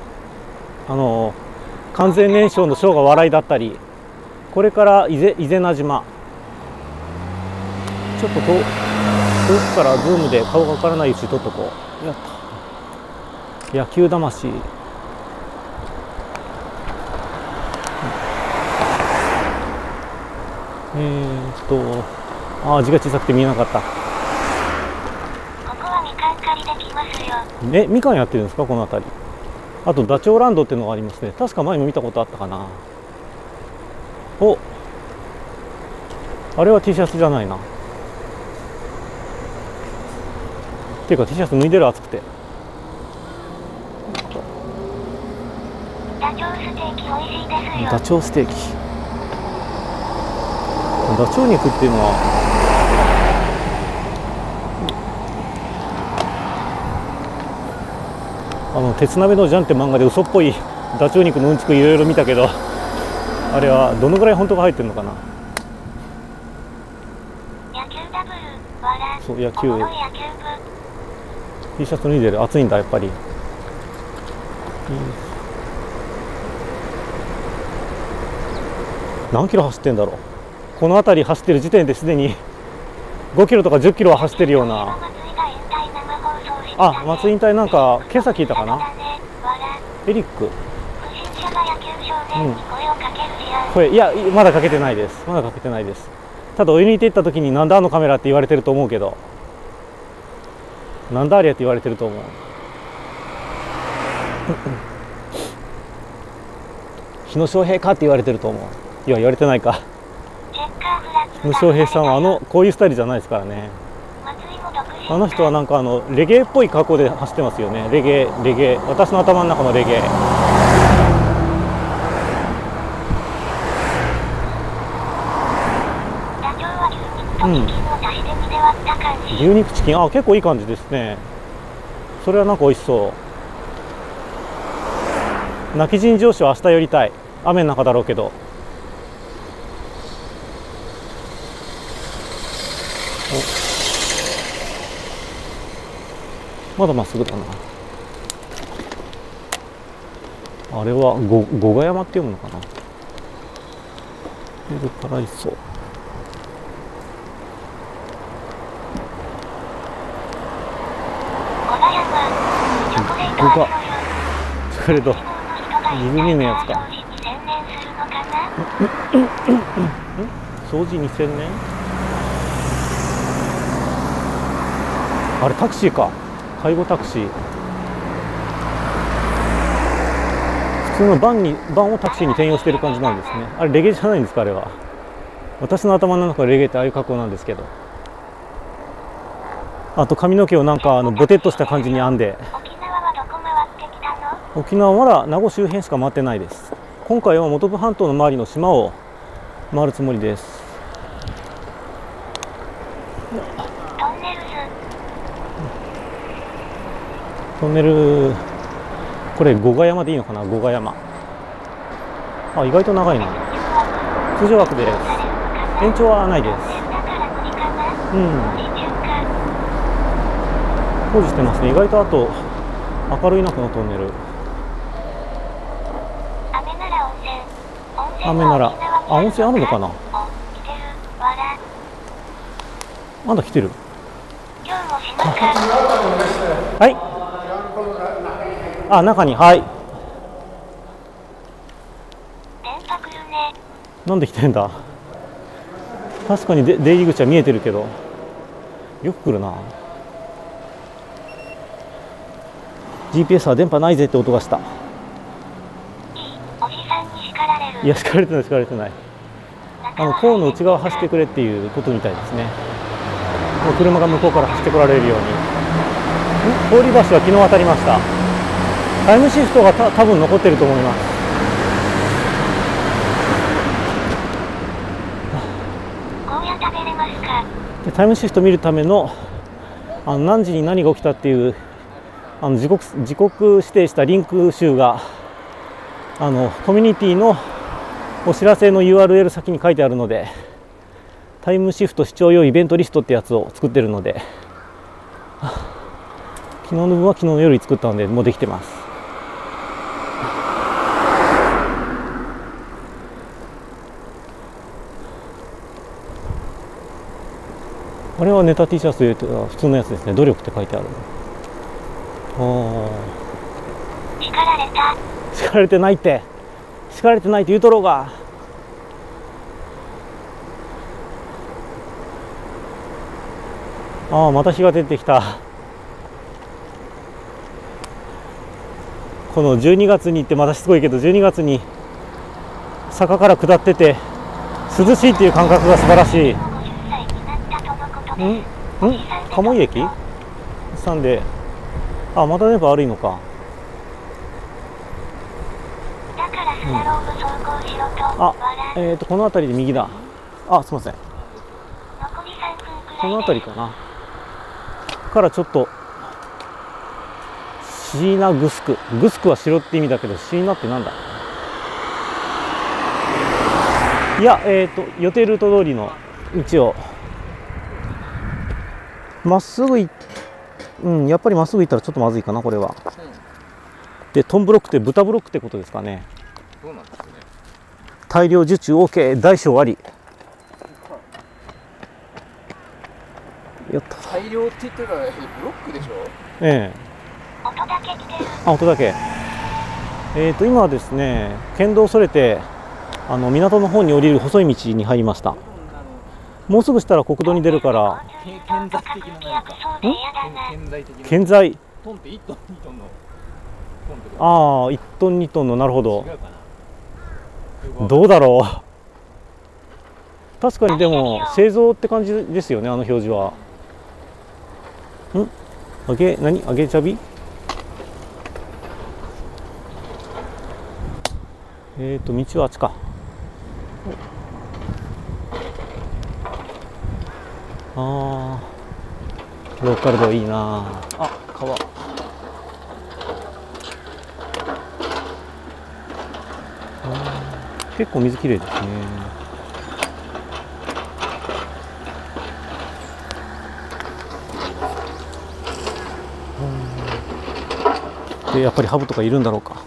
S1: 完全燃焼のショーが笑いだったり、これから伊是名島、ちょっと遠くからズームで顔が分からないうちに撮っとこう。やった。野球魂。あ、字が小さくて見えなかった。
S2: ここはみかん狩りできますよ。
S1: みかんやってるんですか、この辺り。あとダチョウランドっていうのがありますね。確か前も見たことあったかな。お、あれは T シャツじゃないな。っていうか T シャツ脱いでる、暑くて。
S2: ダチョウステーキ美味しいですよ。
S1: ダチョウステーキ。ダチョウ肉っていうのは鉄鍋のジャンって漫画で嘘っぽいダチョウ肉のうんちくいろいろ見たけど、あれはどのぐらい本当が入ってるのかな。
S2: 野球ダブル笑。
S1: そう、野球。
S2: おもろい野球部。
S1: T シャツ脱いでる。暑いんだやっぱり。何キロ走ってんだろう。この辺り走ってる時点ですでに5キロとか10キロは走ってるような。あ、松井引退なんか今朝聞いたかな。エリック。声、いや、まだかけてないです。まだかけてないです。ただお湯に行って行った時になんだあのカメラって言われてると思うけど、なんだありゃって言われてると思う。日野翔平かって言われてると思う。いや、言われてないか。日野翔平さんはこういうスタイルじゃないですからね。あの人はなんかレゲエっぽい格好で走ってますよね。レゲエ、私の頭の中のレゲエ。うん、牛肉チキン、あ、結構いい感じですね。それはなんか美味しそう。泣き人上司は明日寄りたい。雨の中だろうけど。まだまっすぐだな。あれは五ヶ山って読むのかな。エルパライソ。チョコレート。チョコレート。ディズニーのやつか。 掃除2000年。あれタクシーか、介護タクシー。普通のバンをタクシーに転用してる感じなんですね。あれレゲエじゃないんですか、あれは。私の頭の中でレゲエってああいう格好なんですけど。あと髪の毛をなんかボテッとした感じに編んで。
S2: 沖縄はどこ回ってきたの？
S1: 沖縄はまだ名護周辺しか回ってないです。今回は本部半島の周りの島を回るつもりです。
S2: トンネルズ。
S1: トンネル、これ五ヶ山でいいのかな、五ヶ山。あ、意外と長いな。通常枠です。延長はないです。うん。工事してますね。意外とあと明るいな、このトンネル。雨なら、あ、温泉あるのかな。まだ来てる。はい。あ、中に、はい。なんで来てんだ。確かに出入り口は見えてるけど、よく来るな。GPS は電波ないぜって音がした。いや、叱られてない、叱られてない。塔の内側走ってくれっていうことみたいですね。もう車が向こうから走ってこられるように。通り橋は昨日渡りました。タイムシフトが多分残ってると思います。でタイムシフト見るための何時に何が起きたっていう時刻指定したリンク集がコミュニティのお知らせの URL 先に書いてあるので、タイムシフト視聴用イベントリストってやつを作ってるので、昨日の分は昨日の夜に作ったのでもうできてます。あれはネタ T シャツ入れて普通のやつですね。努力って書いてある。
S2: 叱られた。
S1: 叱られてないって。叱られてないって言うとろうが。ああ、また日が出てきた。この12月に行ってまたしつこいけど、12月に坂から下ってて涼しいっていう感覚が素晴らしい。鴨居駅さんで、あ、また電波悪いのか。あ、この辺りで右だ。あ、すみません。この辺りかな。からちょっとシーナグスク。グスクは城って意味だけど、シーナってなんだ。いや、予定ルート通りの道をまっすぐやっぱりまっすぐ行ったらちょっとまずいかな、これは。で、トンブロックって豚ブロックってことですかね。
S3: そうなんですね。
S1: 大量受注 OK、大小あり。やった。
S3: 大量って言ってたらブロックでしょ。
S1: ええ。
S2: 音だけ来てる。
S1: あ、音だけ。今はですね、県道をそれて港の方に降りる細い道に入りました。もうすぐしたら国道に出るから。
S3: 顕在的な何か。顕在的な。
S1: 顕在。
S3: トンって1トン2トンの。
S1: ああ、1トン2トンの、なるほど。
S3: 違うかな。
S1: どうだろう。確かにでも製造って感じですよね、あの表示は。揚げチャビ。道はあっちか。ああ、ローカル道いいなあ。川。結構水きれいですね。で、やっぱりハブとかいるんだろうか。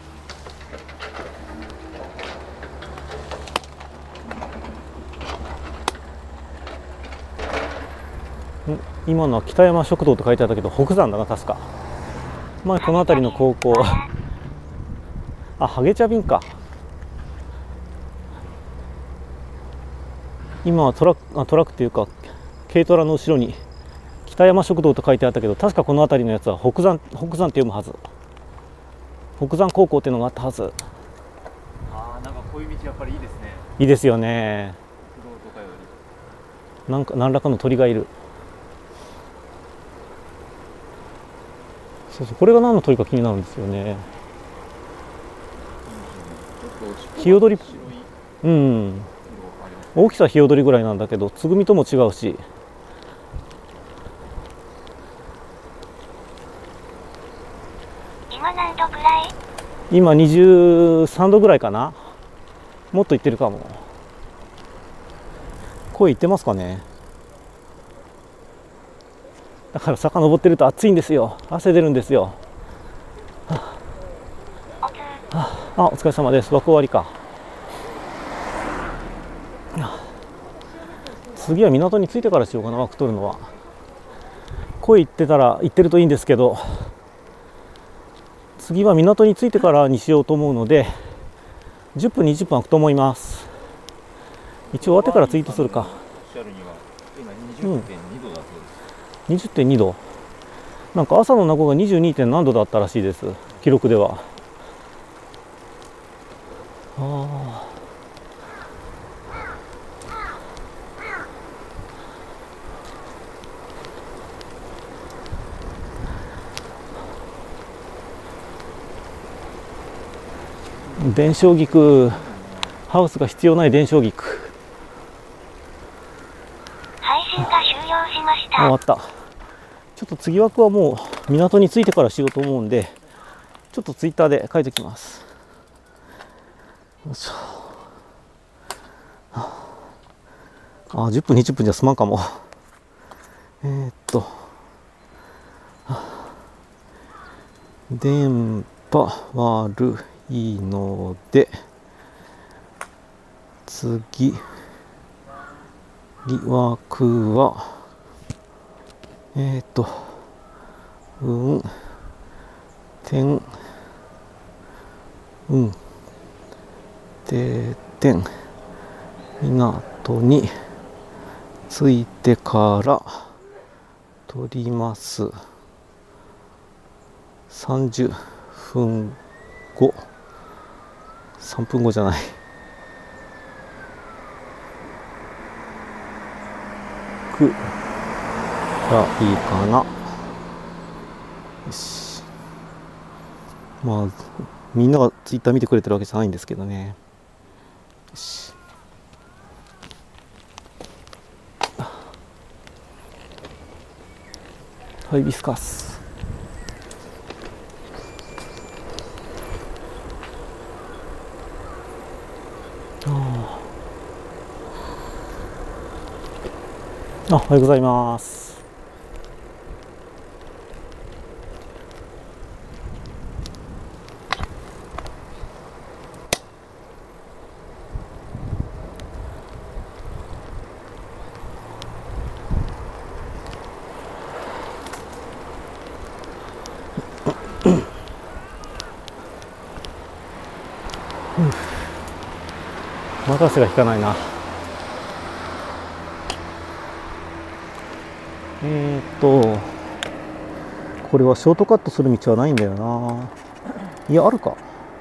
S1: 今のは北山食堂と書いてあったけど北山だな、確か。前この辺りの高校あ、ハゲ茶瓶か。 今はトラックというか軽トラの後ろに北山食堂と書いてあったけど、確かこの辺りのやつは北山って読むはず。北山高校っていうのがあったはず。
S3: ああ、なんかこういう道やっぱりいいですね。
S1: いいですよね。
S3: 不動とかより。
S1: 何らかの鳥がいる。そうそう、これが何の鳥か気になるんですよね。ヒヨドリ、うん、大きさはヒヨドリぐらいなんだけど、つぐみとも違うし。
S2: 今何度くらい？
S1: 今23度ぐらいかな。もっといってるかも。声いってますかね。だから坂登ってると暑いんですよ。汗出るんですよ。あ、お疲れ様です。枠終わりか。次は港に着いてからしようかな、枠取るのは。声行ってるといいんですけど、次は港に着いてからにしようと思うので、10分20分空くと思います。一応終わってからツイートするか。
S3: 今 20.2 度だそうです。
S1: 20.2 度。なんか朝の名護が 22. 点何度だったらしいです、記録では。電照菊、ハウスが必要ない電照菊。
S2: 配信が終了しました。
S1: 終わった。ちょっと次枠はもう港に着いてからしようと思うんで、ちょっとツイッターで書いておきます。よいしょ。10分20分じゃ済まんかも。電波悪いので次枠は港に着いてから撮ります。30分後、3分後じゃない、くらいいかな。よし。まあみんながツイッター見てくれてるわけじゃないんですけどね。よし。ハイビスカス。おはようございます。また汗が引かないな。これはショートカットする道はないんだよな。いや、あるか。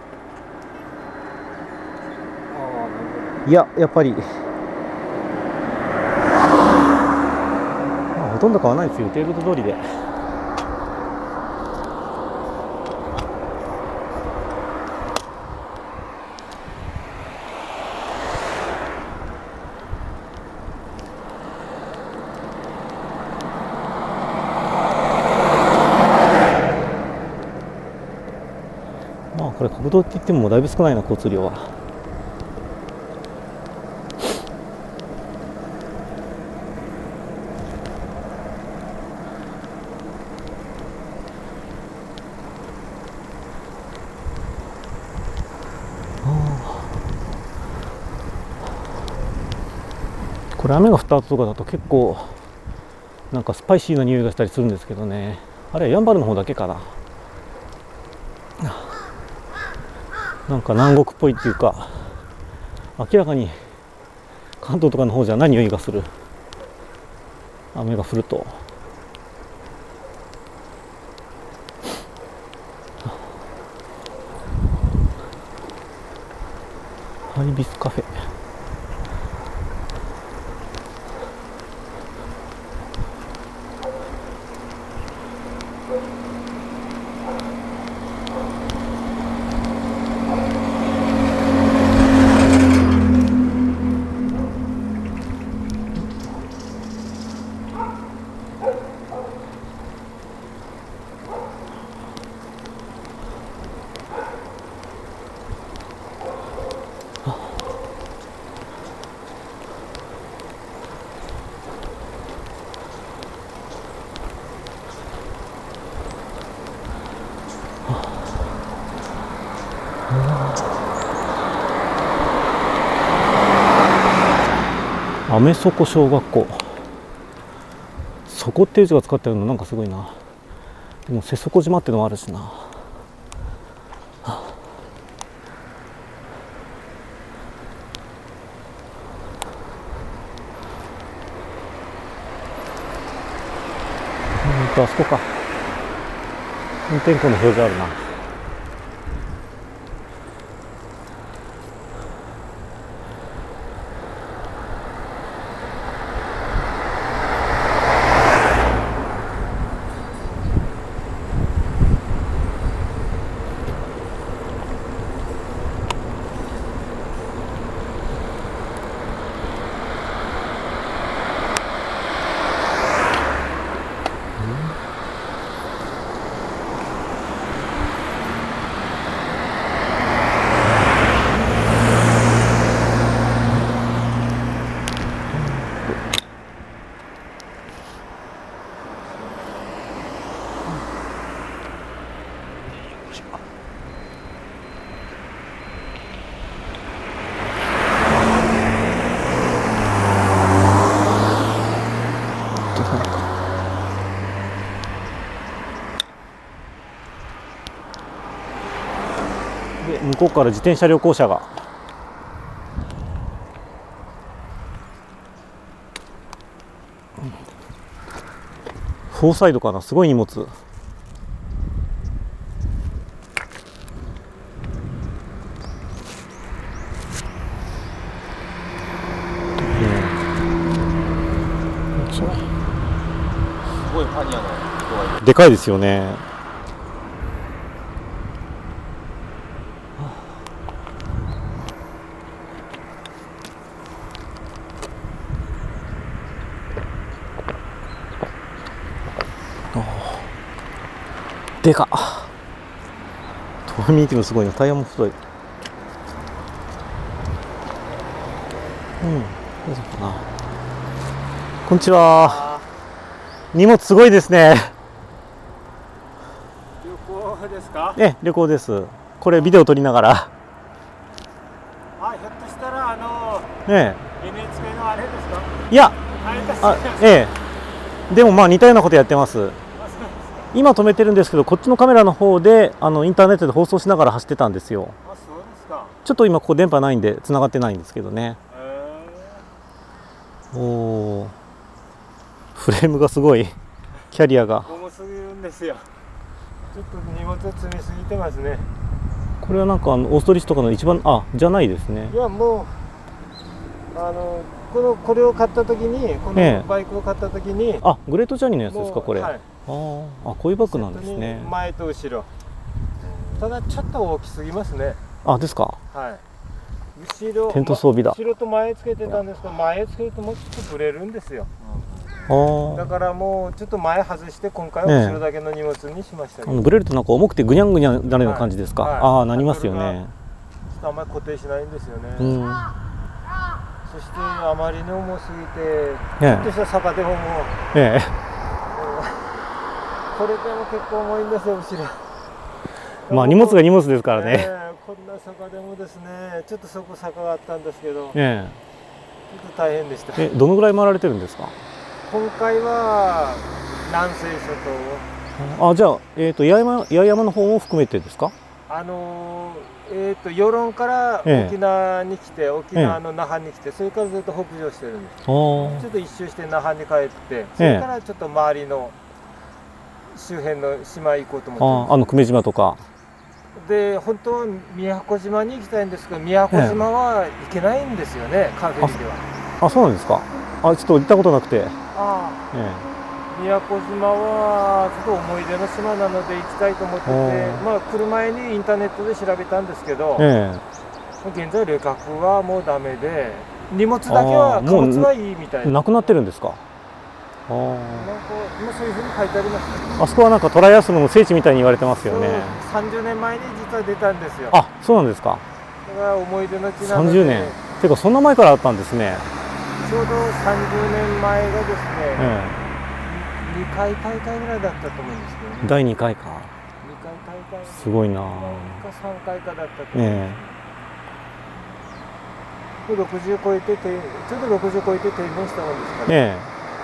S1: いや、やっぱりほとんど変わらないですよ、予定ルート通りで。これ国道って言ってもだいぶ少ないな、交通量は。これ雨が降った後とかだと結構なんかスパイシーな匂いがしたりするんですけどね。あれはやんばるの方だけかな。なんか南国っぽいっていうか、明らかに関東とかの方じゃ何匂いがする？雨が降ると。ハイビスカフェ。アメ底小学校。底っていう字が使ってあるのなんかすごいな。でも瀬底島っていうのもあるしな。あそこか。運転庫の表示あるな。で向こうから自転車旅行者が。フォーサイドかな、すごい荷物。
S3: すごいパニアの人がいる。
S1: でかいですよね。でかっ。遠見見てもすごいな。タイヤも太い。どうぞかな。こんにちは。荷物すごいですね。
S4: 旅行ですか？
S1: 旅行です。これビデオ撮りながら。
S4: ひょっとしたらNHK のあれですか？
S1: いや、
S4: あれ
S1: でもまあ似たようなことやってます。今止めてるんですけど、こっちのカメラの方でインターネットで放送しながら走ってたんですよ。
S4: そうですか。
S1: ちょっと今ここ電波ないんで繋がってないんですけどね。おお、フレームがすごい。キャリアが
S4: 重すぎるんですよ。ちょっと荷物積みすぎてますね。
S1: これはなんかオーストリッチとかの一番じゃないですね。
S4: いやもうこれを買った時に、このバイクを買った時に、
S1: グレートジャーニーのやつですかこれ。
S4: はい、
S1: こういうバッグなんですね。
S4: 前と後ろ。ただちょっと大きすぎますね。
S1: ですか。
S4: はい。後ろ
S1: テント装備だ。
S4: 後ろと前つけてたんですけど、前つけるともうちょっとブレるんですよ。だからもうちょっと前外して今回は後ろだけの荷物にしましたけど、
S1: ブレるとなんか重くてぐにゃんぐにゃんなるような感じですか。なりますよね。
S4: ちょっとあんまり固定しないんですよね。そしてあまりに重すぎて、ちょっとした坂でももう、これでも結構重いんですよ後ろ。
S1: まあ荷物が荷物ですからね。
S4: こんな坂でもですね、ちょっとそこ坂があったんですけど、ちょっと大変でした。
S1: どのぐらい回られてるんですか？
S4: 今回は南西諸島を。
S1: じゃあ八重山の方も含めてですか？
S4: 与論から沖縄に来て、沖縄の那覇に来て、それからずっと北上してるんです。ちょっと一周して那覇に帰って、それからちょっと周りの周辺の島行こうと思ってます。
S1: 久米島とか。
S4: で、本当は宮古島に行きたいんですけど、宮古島は行けないんですよね、カフェリでは。
S1: あ、そうなんですか。ちょっと行ったことなくて。宮古島はちょっと思い出の島なので行きたいと思ってて、来る前にインターネットで調べたんですけど、現在旅客はもうダメで、荷物だけは貨物はいいみたいな。 なくなってるんですか。
S4: なんか今そういうふうに書いてありますね。
S1: あそこはなんかトライアスロンの聖地みたいに言われてますよね。
S4: 30年前に実は出たんですよ。
S1: あ、そうなんですか。
S4: だから思い出の地なので。
S1: 30年。ていうかそんな前からあったんですね。
S4: ちょうど30年前がですね。2回大会ぐらいだったと思うんですけどね。
S1: 第2回か。
S4: 2回大会。
S1: すごいな。
S4: か3回かだったと思うんですけど。60超えてちょうど60超えて定年したもんですから。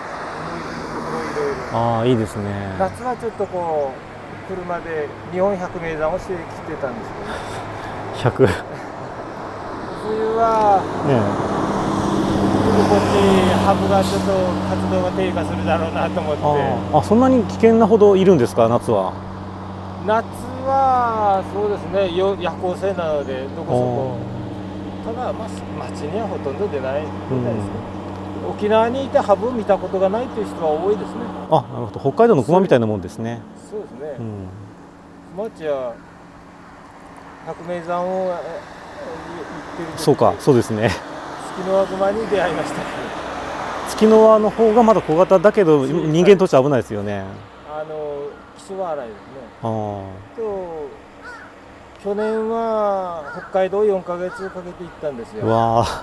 S1: ああ、いいですね。
S4: 夏はちょっとこう車で日本百名山をしてきてたんですけどね。100。冬は。こっちハブがちょっと活動が低下するだろうなと思って。
S1: そんなに危険なほどいるんですか、夏は。
S4: 夏はそうですね、夜行性なのでどこそこ。ただ街にはほとんど出ないみたいですね。沖縄にいてハブを見たことがないという人は多いですね。
S1: なるほど。北海道の熊みたいなもんですね。
S4: そうですね。町は百名山を行ってる。
S1: そうか、そうですね。
S4: ツキノワグマに出会いました。
S1: ツキノワの方がまだ小型だけど人間として危ないですよね。
S4: 気性は荒いですね。と去年は北海道4ヶ月かけて行ったんですよ。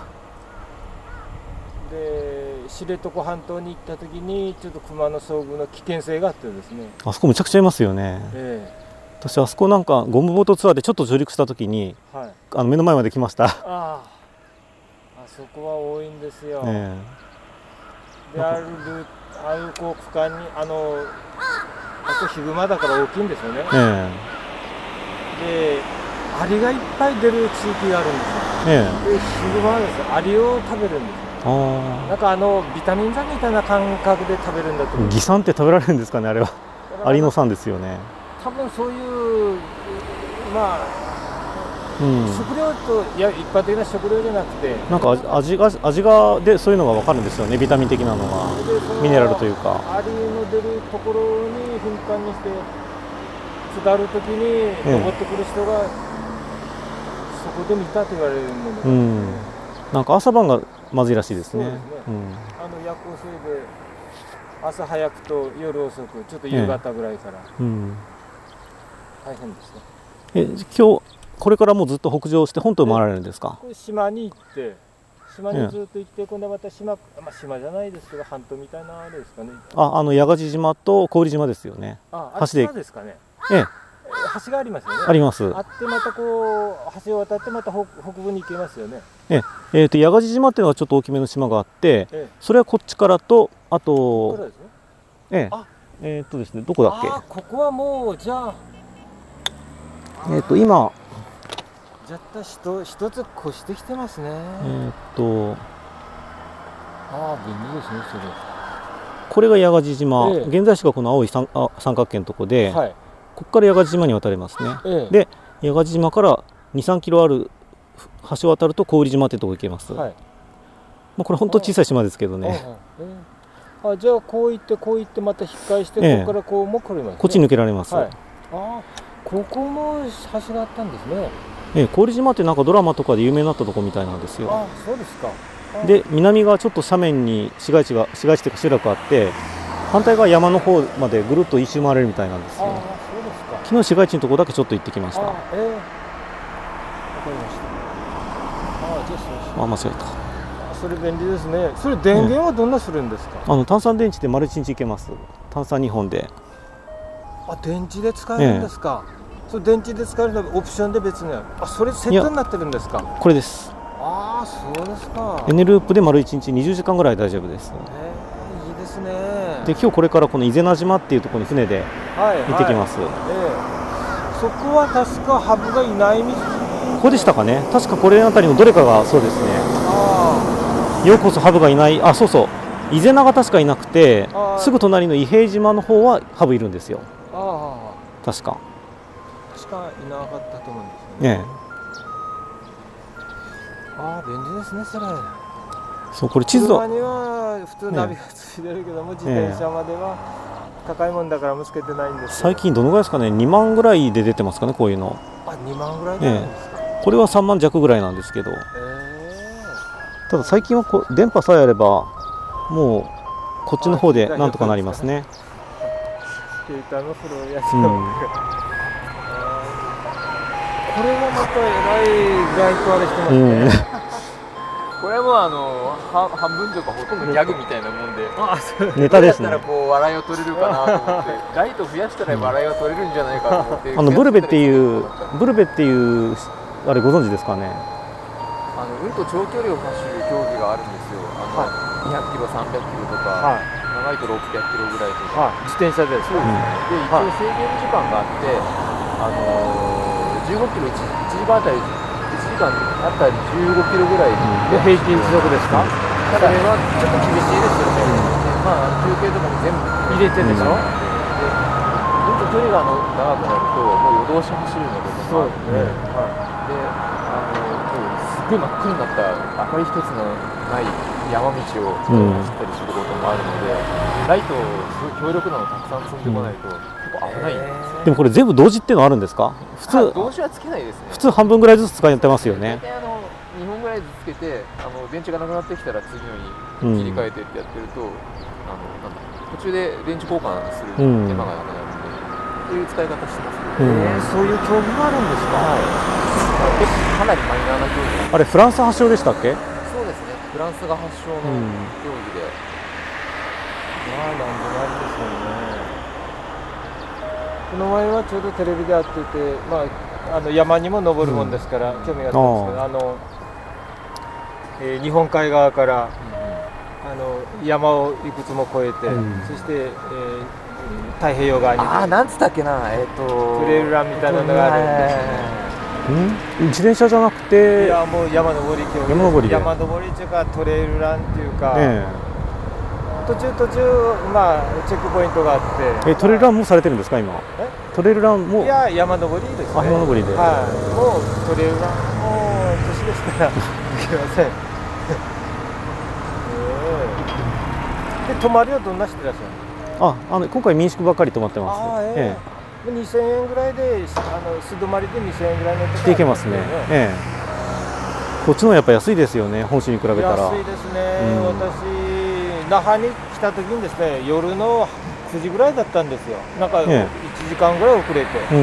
S4: で知床半島に行った時にちょっと熊の遭遇の危険性があってですね。
S1: あそこむちゃくちゃいますよね。私あそこなんかゴムボートツアーでちょっと上陸した時に、目の前まで来ました。
S4: あそこは多いんですよ。であるこう区間にあとヒグマだから大きいんですよね。でアリがいっぱい出る地域があるんですよ。でヒグマはですねアリを食べるんですよ。なんかビタミン剤みたいな感覚で食べるんだと思う。
S1: 擬酸って食べられるんですかね、あれは。アリの酸ですよね。
S4: 多分そういう食料と一般的な食料じゃなくて、
S1: なんか味がでそういうのが分かるんですよね、ビタミン的なのが、ミネラルというか。
S4: アリの出るところに頻繁にして下るときに登ってくる人がそこで見たと言われるもの
S1: なんか朝晩がまずいらしいですね。
S4: 夜行性で朝早くと夜遅く、ちょっと夕方ぐらいから大変ですね。
S1: 今日これからもうずっと北上して本島回られるんですか。
S4: 島に行って島にずっと行って、今度はまた島じゃないですけど半島みたいなあれですかね。
S1: 八ヶ島と小売島ですよね。
S4: 橋ですかね。橋がありますよね。
S1: あります。
S4: あってまたこう橋を渡ってまた北部に行けますよね。
S1: 八ヶ島っていうのはちょっと大きめの島があって、それはこっちからとあとですね、どこだっけ。
S4: ここはもうじゃあ
S1: 今
S4: じゃった一つ越してきてますね。
S1: 分
S4: 離ですねそれ。
S1: これが八ヶ島、現在地がこの青い三角形のとこで、ここから八ヶ島に渡れますね。で八ヶ島から2、3キロある橋を渡ると小売島ってとこ行けます。これ本当小さい島ですけどね。
S4: じゃあこう行ってまた引っ返して、ここからこうも来れますね。
S1: こっち抜けられます。
S4: ここも橋があったんですね。
S1: 小売島ってなんかドラマとかで有名になったとこみたいなんですよ。
S4: そうですか。
S1: で南側ちょっと斜面に市街地というか集落あって、反対側山の方までぐるっと一周回れるみたいなんですよ。昨日市街地のところだけちょっと行ってきました。間違えた。
S4: それ便利ですね。それ電源はどんなするんですか。
S1: 単三電池で丸1日いけます。単三2本で。
S4: 電池で使えるんですか。それ電池で使えるのはオプションで別にある。それセットになってるんですか。
S1: これです。
S4: そうですか。
S1: N ループで丸1日20時間ぐらい大丈夫です。
S4: いいですね。
S1: で今日これからこの伊是名島っていうところに船で行ってきます。
S4: そこは確かハブがいない
S1: こでしたかね。確かこれあたりのどれかがそうですね。
S4: あ
S1: ようこそハブがいない。あ、そうそう。伊是名が確かいなくて
S4: あー、
S1: すぐ隣の伊平島の方はハブいるんですよ。
S4: あ
S1: 確か。
S4: 確かいなかったと思うんですよね。
S1: ね
S4: ああ、便利ですね、それ。
S1: え。そう、これ地図を。
S4: 車には普通ナビがついてるけども、自転車までは高いもんだからもつけてないんですけど。
S1: 最近どのぐらいですかね。2万ぐらいで出てますかね、こういうの。
S4: あ、2万ぐらいなんですか。
S1: これは3万弱ぐらいなんですけど。ただ最近は電波さえあればもうこっちの方でなんとかなりますね。
S4: 携帯のフローやつ
S1: うん、
S4: これはまたえらいライトあれしてます
S1: うん
S4: ね。
S3: これも半分というかほとんどギャグみたいなもんで、
S4: あ、そう
S1: ネタですね
S3: どうやったらこう笑いを取れるかなと思って、ライト増やしたら笑いが取れるんじゃないかと思って
S1: ブルベっていうあれご存知ですかね。
S3: うんと長距離を走る競技があるんですよ。200キロ300キロとか、
S4: はい
S3: 長いと600キロぐらいとか、
S4: はい、自転車です。
S3: そうですね。で一応制限時間があって、15キロ 1時間あたり15キロぐらい
S4: で平均時速ですか。
S3: ただそれはちょっと厳しいですよね。まあ休憩とかも全部
S4: 入れてでしょ。
S3: でもっと距離が長くなるともう夜通し走るので
S4: そうですね。
S3: ですっごい真っ暗になった明かり一つのない山道を走ったりすることもあるので、ライトをすごい強力なのをたくさん積んでこないと結構危ないんですよ。
S1: でもこれ全部同時っていうのはあるんですか。
S3: 同時はつけないですね。
S1: 普通半分ぐらいずつ使ってますよね。
S3: 大体2本ぐらいずつつけて電池がなくなってきたら次のに切り替えてってやってると、途中で電池交換する手間がなくなるので、そういう使い方してますけど、
S4: そういう競技があるんですか。
S3: 結構かなりマイナーな競技。
S1: あれフランス発祥でしたっけ。
S3: そうですね。フランスが発祥の競技で、
S4: まあなんでもありですよね。この前はちょうどテレビで会ってて、まあ山にも登るもんですから、興味があったんですけど、日本海側から山をいくつも越えて、そして、太平洋側に
S3: なんつったっけな、
S4: トレイルランみたいなのがあるんですよね。
S1: 自転車じゃなくて。
S4: いやもう山登り競技。
S1: 山登りで。
S4: 山登りっていうかトレイルランっていうか、途中まあチェックポイントがあって。
S1: トレイルランもされてるんですか今。トレイルランも。
S4: いや山登りですね。
S1: 山登りで。
S4: はい。もうトレイルランもう年ですからできません。で泊まりはどんなしてらっしゃる。
S1: 今回民宿ばっかり泊まってます。
S4: 2000円ぐらいで素泊まりで2000円ぐらいのところ
S1: で行けますね。こっちのやっぱ安いですよね、本州に比べたら。
S4: 安いですね。私那覇に来た時にですね、夜の9時ぐらいだったんですよ。なんか1時間ぐらい遅れて、8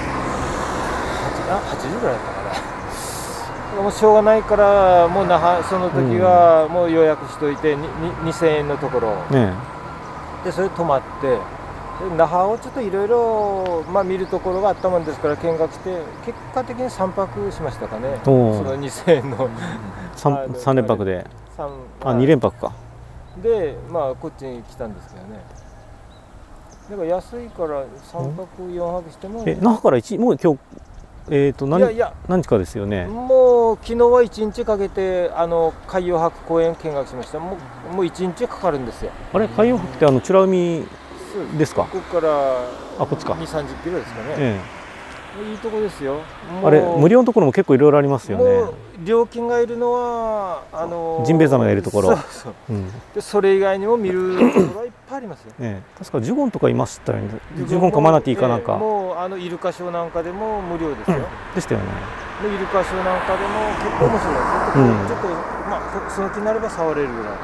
S4: 時ぐらいだったかな。もうしょうがないからもう那覇その時はもう予約しといて2000円のところでそれ泊まって。那覇をちょっといろいろ見るところがあったもんですから見学して結果的に3泊しましたかね。その2000円の
S1: 3連泊で2連泊か
S4: でこっちに来たんですけどね。だから安いから3泊4泊しても
S1: 那覇からもう今日何日かですよね。
S4: もう昨日は1日かけて海洋博公園見学しました。もう1日かかるんですよ。
S1: あれ海洋博って美ら海ですか。
S4: ここから
S1: こっちか
S4: 2、30キロですかね。いいとこですよ。
S1: あれ無料のところも結構いろいろありますよね。
S4: 料金がいるのは
S1: ジンベエザメがいるところ。
S4: でそれ以外にも見るところはいっぱいありますよ。
S1: 確かジュゴンとかいましたよね。ジュゴンかマナティーかなんか。
S4: もうイルカショーなんかでも無料ですよ。
S1: でしたよね。
S4: イルカショーなんかでも結構面白いです。ちょっとその気になれば触れるぐらい。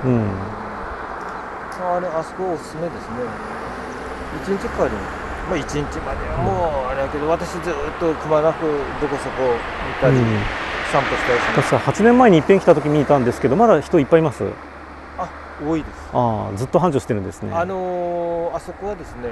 S4: あそこおすすめですね。1日かかる。1日まではもうあれだけど、私ずっとくまなくどこそこ行ったり、散歩したりします。
S1: 私は8年前にいっぺん来た時見たんですけど、まだ人いっぱいいます。
S4: 多いです。
S1: ずっと繁盛してるんですね。
S4: あそこはですね、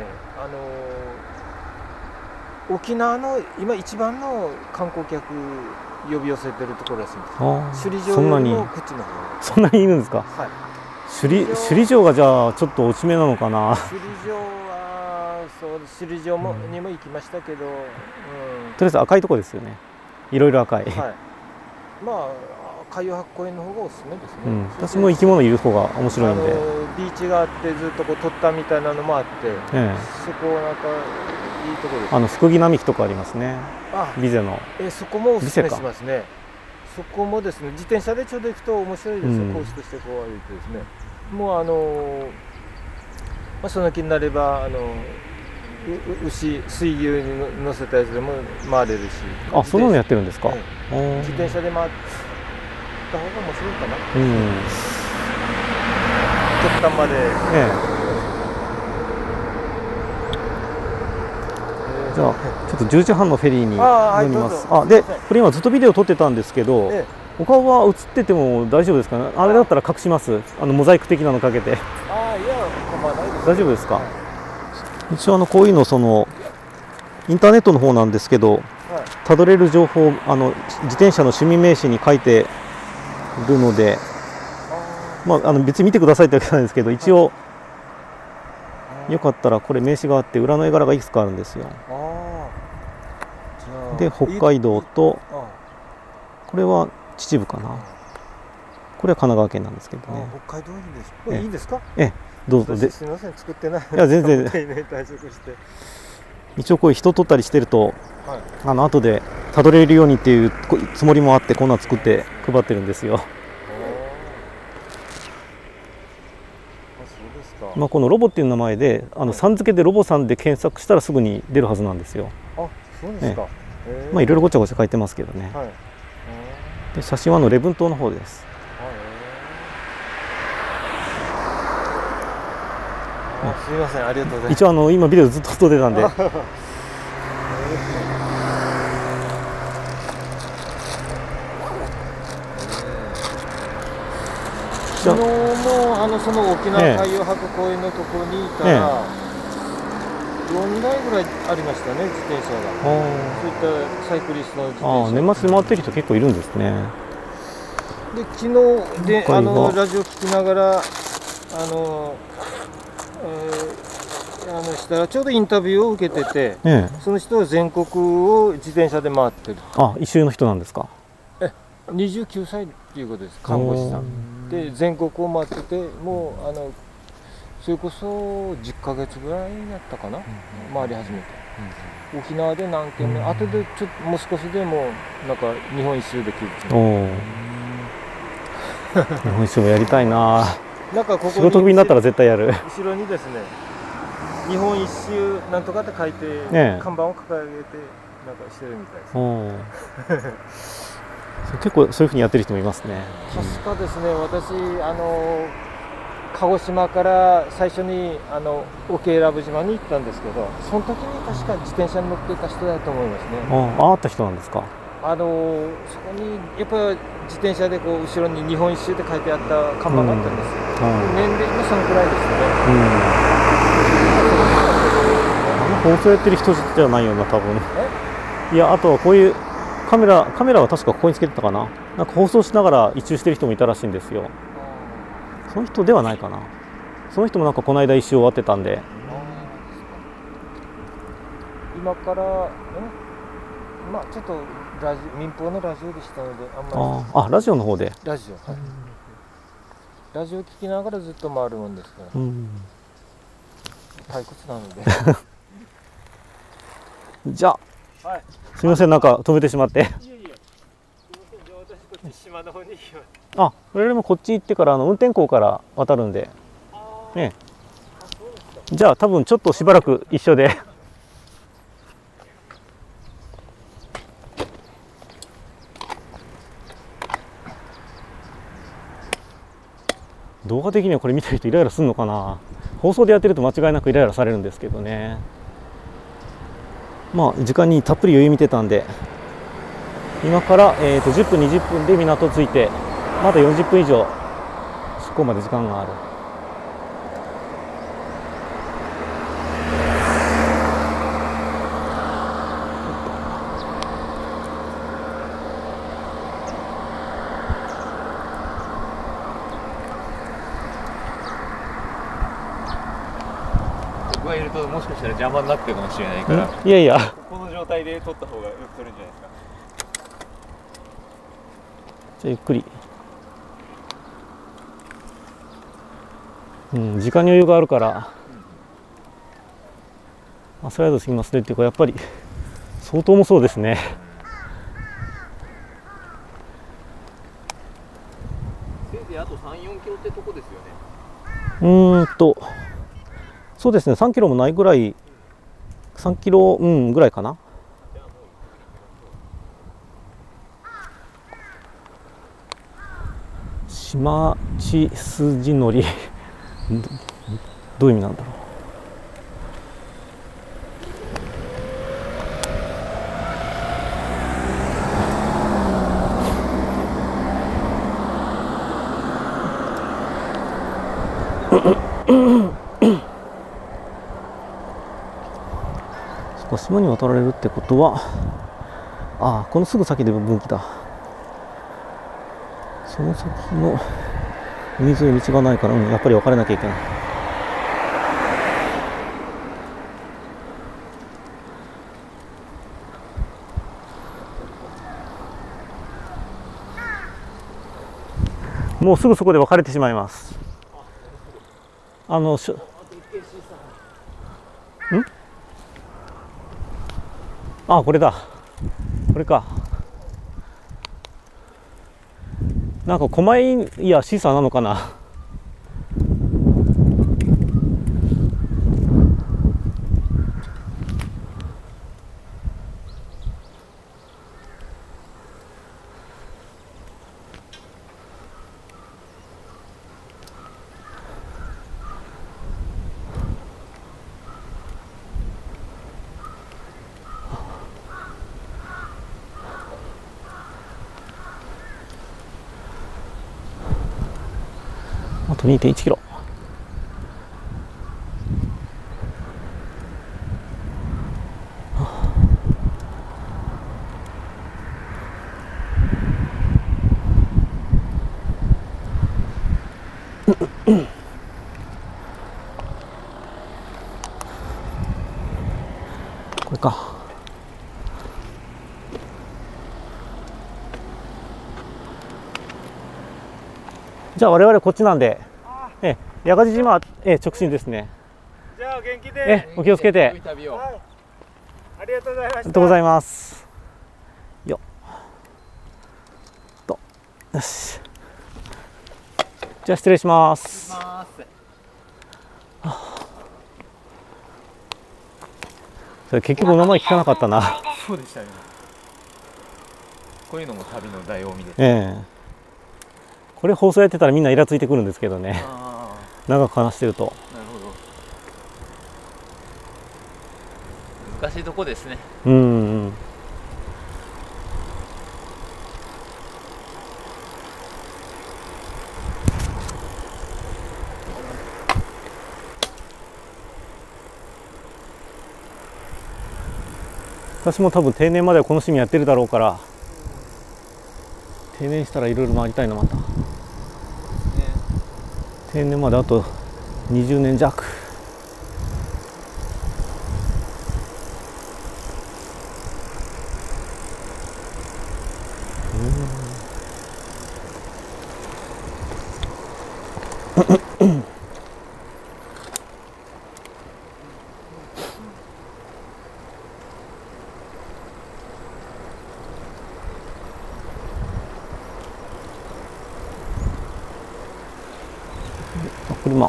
S4: 沖縄の今一番の観光客呼び寄せてるところらしいんです。首里城よりもこっちの方。
S1: そんなにいるんですか。
S4: はい。
S1: 首里城がじゃあちょっと落ち目なのかな。
S4: 首里城はそう首里城にも行きましたけど、と
S1: りあえず赤いとこですよね。 いろいろ赤い。
S4: はい。まあ海洋博公園の方がおすすめですね。
S1: うん、私も生き物いる方が面白いんで。
S4: ビーチがあってずっとこう撮ったみたいなのもあって、そこなんかいいところです。
S1: 福木並木とかありますね。ビゼの。
S4: そこもおすすめしますね。そこもですね、自転車でちょうど行くと面白いですよ。コースとしてこう歩いてですね。もうまあその気になれば水牛に乗せたやつでも回れるし。
S1: あ、そんなのやってるんですか。
S4: 自転車で回った方が面白いかな。突端まで。
S1: じゃあちょっと10時半のフェリーに乗ります。で、これ今ずっとビデオ撮ってたんですけど、お顔は映ってても大丈夫ですかね。あれだったら隠します。モザイク的なのかけて。
S4: いや、構わないです。
S1: 大丈夫ですか。一応こういうのインターネットの方なんですけど、たどれる情報自転車の趣味名詞に書いてるので、まあ別に見てくださいってわけなんですけど、一応よかったらこれ名詞があって裏の絵柄がいくつかあるんですよ。で北海道とこれは秩父かな。これは神奈川県なんですけどね。
S4: 北海道いいですか。
S1: どうぞ。
S4: すみません、作ってない。
S1: いや全然。一応こういう人撮ったりしてると、後でたどれるようにっていうつもりもあってこんなの作って配ってるんですよ。まあこのロボっていう名前でさん付けでロボさんで検索したらすぐに出るはずなんですよ。
S4: あ、そうですか。
S1: まあいろいろごちゃごちゃ書いてますけどね。で写真は礼文島の方です。
S4: すみません、ありがとうございます。
S1: 一応今ビデオずっと撮ってたんで。
S4: 昨日もその沖縄海洋博公園のところにいたら、4台ぐらいありましたね、自転車が。そういったサイクリストの自転車。
S1: 年末に回ってる人結構いるんですね。
S4: で昨日でラジオ聞きながらしたらちょうどインタビューを受けてて、その人は全国を自転車で回ってる。
S1: 一周の人なんですか。
S4: 29歳っていうことです。看護師さんで全国を回ってて、もうそれこそ10ヶ月ぐらいやったかな、回り始めて、沖縄で何軒目、後でちょっともう少しでもなんか日本一周できるっていう。
S1: 日本一周もやりたいな。
S4: なんかここ
S1: 仕事になったら絶対やる。
S4: 後ろにですね、日本一周なんとかって書いて、看板を掲げてなんかしてるみたいです。
S1: 結構そういうふうにやってる人もいますね。
S4: 確かですね、私鹿児島から最初に沖永良部島に行ったんですけど、その時に確か自転車に乗ってた人だと思いますね。
S1: あった人なんですか。
S4: そこにやっぱり自転車でこう後ろに日本一周って書いてあった看板があったんですよ。年齢もそのくらいですね。
S1: 放送やってる人じゃないよな多分。いや、あとはこういうカメラは確かここにつけてたかな。なんか放送しながら一周してる人もいたらしいんですよ。その人ではないかな。その人もなんかこの間一周終わってたんで。
S4: 今からまあちょっと民放のラジオでしたのであんまり。
S1: ラジオの方で。
S4: ラジオ、はい。ラジオ聞きながらずっと回るもんですから。退屈なので。
S1: じゃあ。すみません、なんか止めてしまって。それよりもこっち行ってから運転港から渡るんで。じゃあ多分ちょっとしばらく一緒で。動画的にはこれ見てる人イライラするのかな。放送でやってると間違いなくイライラされるんですけどね。まあ時間にたっぷり余裕見てたんで、今から10分20分で港着いて、まだ40分以上出港まで時間がある。
S3: 僕がいるともしかしたら邪魔になってるかもしれないから、
S1: いやいや、
S3: この状態で撮った方がよく撮るんじゃないですか。
S1: じゃあゆっくり、時間に余裕があるから朝宿しますねっていうか、やっぱり相当重そうですね。
S3: せいぜいあと3、4キロってとこですよね。
S1: そうですね、3キロもないぐらい、3キロ、ぐらいかな。島地筋のりどういう意味なんだろう。そこ島に渡られるってことは、このすぐ先で分岐だ。その先の海沿い道がないから、やっぱり分かれなきゃいけない。もうすぐそこで分かれてしまいます。これだ。これか。なんか狛江、いやシーサーなのかな。あと 2.1 キロ。これか。じゃあ我々こっちなんで、屋我地島、直進ですね。
S4: じゃあ元気で。
S1: お気をつけて。
S4: はい、ありがとうございました。
S1: ありがとうございます。よし。じゃあ失礼します。それ結局名前聞かなかったな。
S3: そうでしたね。こういうのも旅の醍醐味です。
S1: これ放送やってたらみんなイラついてくるんですけどね。長く話してると。
S3: なるほど。難しいとこですね。
S1: 私も多分定年まではこの趣味やってるだろうから、定年したらいろいろ回りたいな。また定年まであと20年弱。車。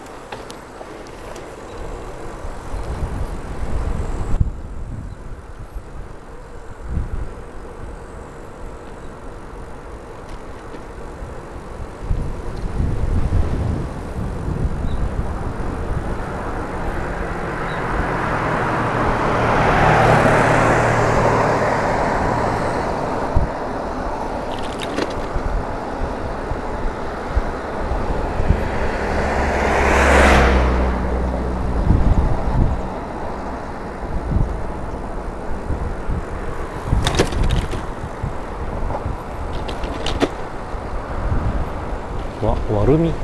S1: 悪み。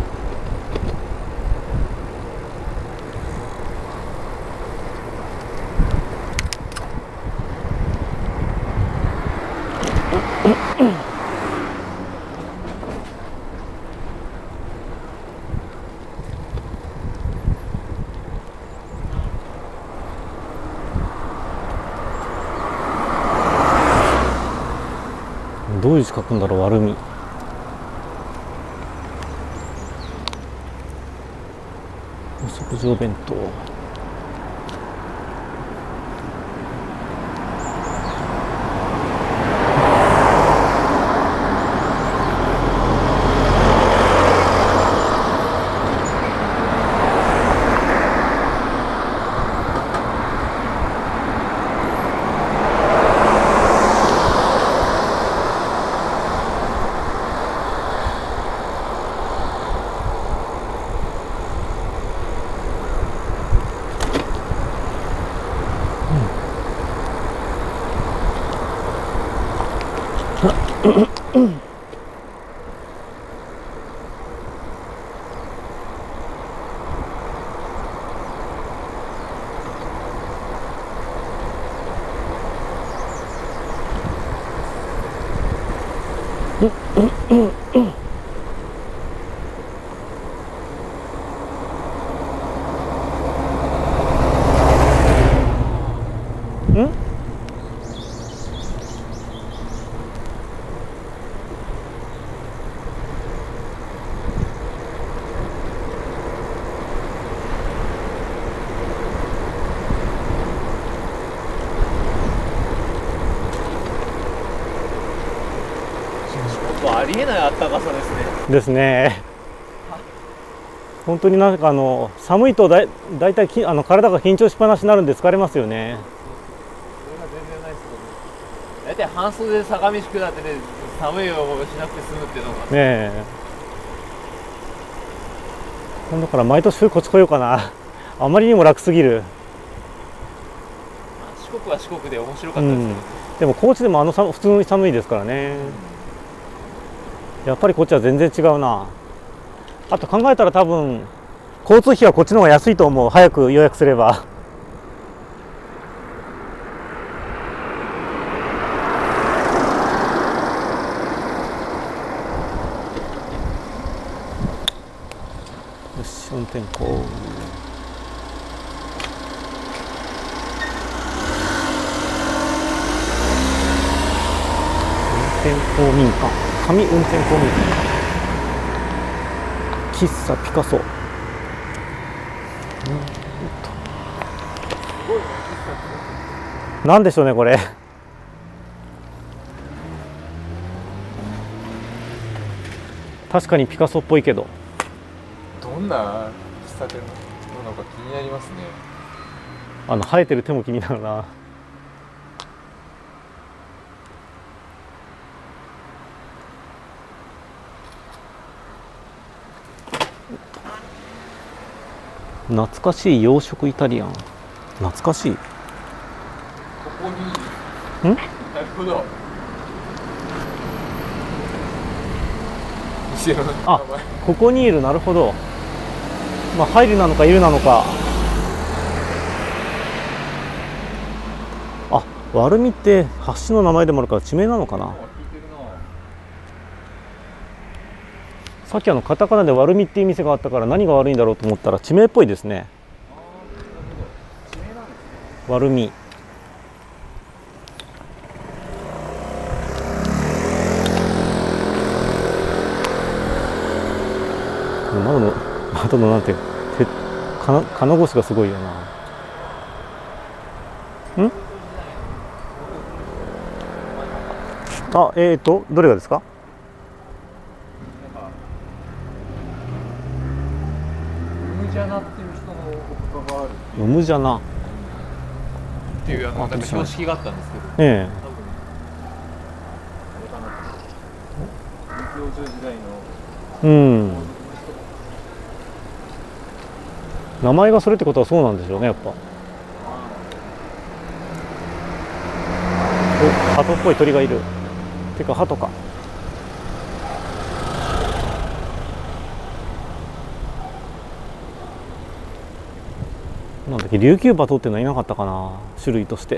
S1: どういう字書くんだろう。悪み。お食事お弁当。
S3: ありえない暖かさですね。
S1: ですね。本当になんか寒いとだいたい体が緊張しっぱなしになるんで疲れますよね。
S3: それが全然ないですけど、大体半袖で坂道下ってね、寒い思いをしなくて済むっていうのがね
S1: え。だから毎年こっち来ようかな。あまりにも楽すぎる。
S3: 四国は四国で面白かったですけど、
S1: でも高知でも普通に寒いですからね。やっぱりこっちは全然違うな。あと考えたら多分交通費はこっちの方が安いと思う。早く予約すれば。よし、運転こう。運転公民館、上運転公民館。喫茶ピカソ。なんでしょうねこれ。確かにピカソっぽいけど。
S3: どんな喫茶店なのか気になりますね。
S1: 生えてる手も気になるな。懐かしい洋食イタリアン。懐かしい。
S3: ここになるほど。店の名前。
S1: あ、ここにいる。なるほど。まあ入るなのかいるなのか。あ、ワルミって橋の名前でもあるから地名なのかな。さっきカタカナでワルミっていう店があったから何が悪いんだろうと思ったら地名っぽいですね。ワルミ。窓のなんて金越しがすごいよな。あ、どれがですか？
S3: ウムジャナっていう人のお言葉がある。
S1: ウムジャナ
S3: っていうなんか標識があったんですけど、
S1: ええ、
S3: 多分あれかな。仏教時代の
S1: 名前がそれってことはそうなんでしょうね、やっぱ。お、鳩っぽい鳥がいる。てか鳩か。なんだっけ、琉球馬頭っていうのはいなかったかな、種類として。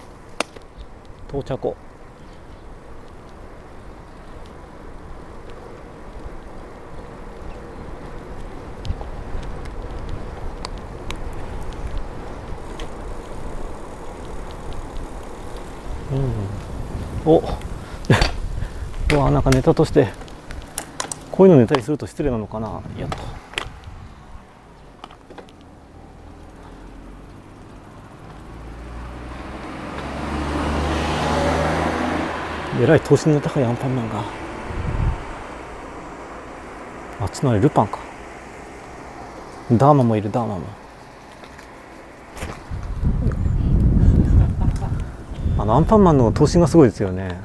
S1: 到着。 おうわ、なんかネタとしてこういうのネタにすると失礼なのかな。やっとえらい等身の高いアンパンマンが、あっちのあれルパンか。ダーマもいる、ダーマも。アンパンマンの頭身がすごいですよね。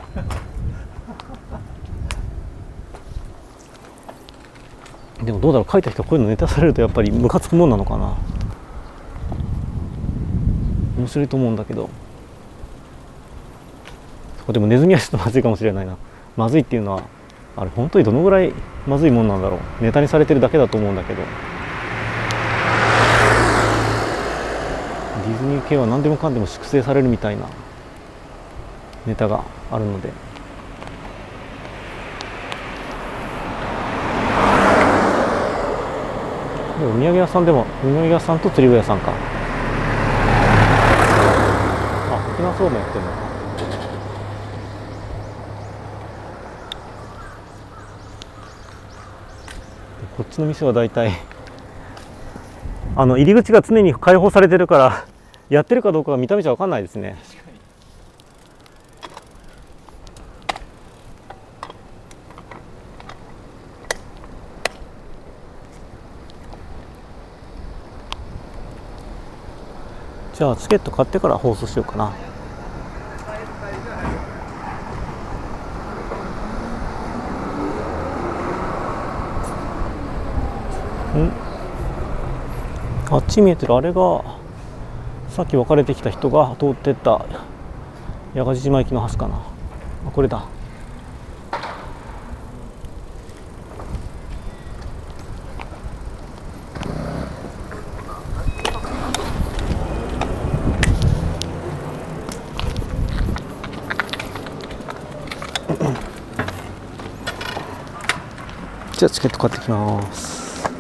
S1: でもどうだろう、書いた人こういうのネタされるとやっぱりムカつくもんなのかな。面白いと思うんだけど。でもネズミはちょっとまずいかもしれないな。まずいっていうのはあれ本当にどのぐらいまずいもんなんだろう。ネタにされてるだけだと思うんだけど、ディズニー系は何でもかんでも粛清されるみたいなネタがあるので。でもお土産屋さんでも、お土産屋さんと釣り具屋さんか。あ、沖縄そうめんやってるのか。こっちの店はだいたい入り口が常に開放されてるからやってるかどうかが見た目じゃ分かんないですね。じゃあチケット買ってから放送しようかな。あっち見えてるあれがさっき別れてきた人が通ってった八ヶ島行きの橋かな。あ、これだ。じゃあチケット買ってきます。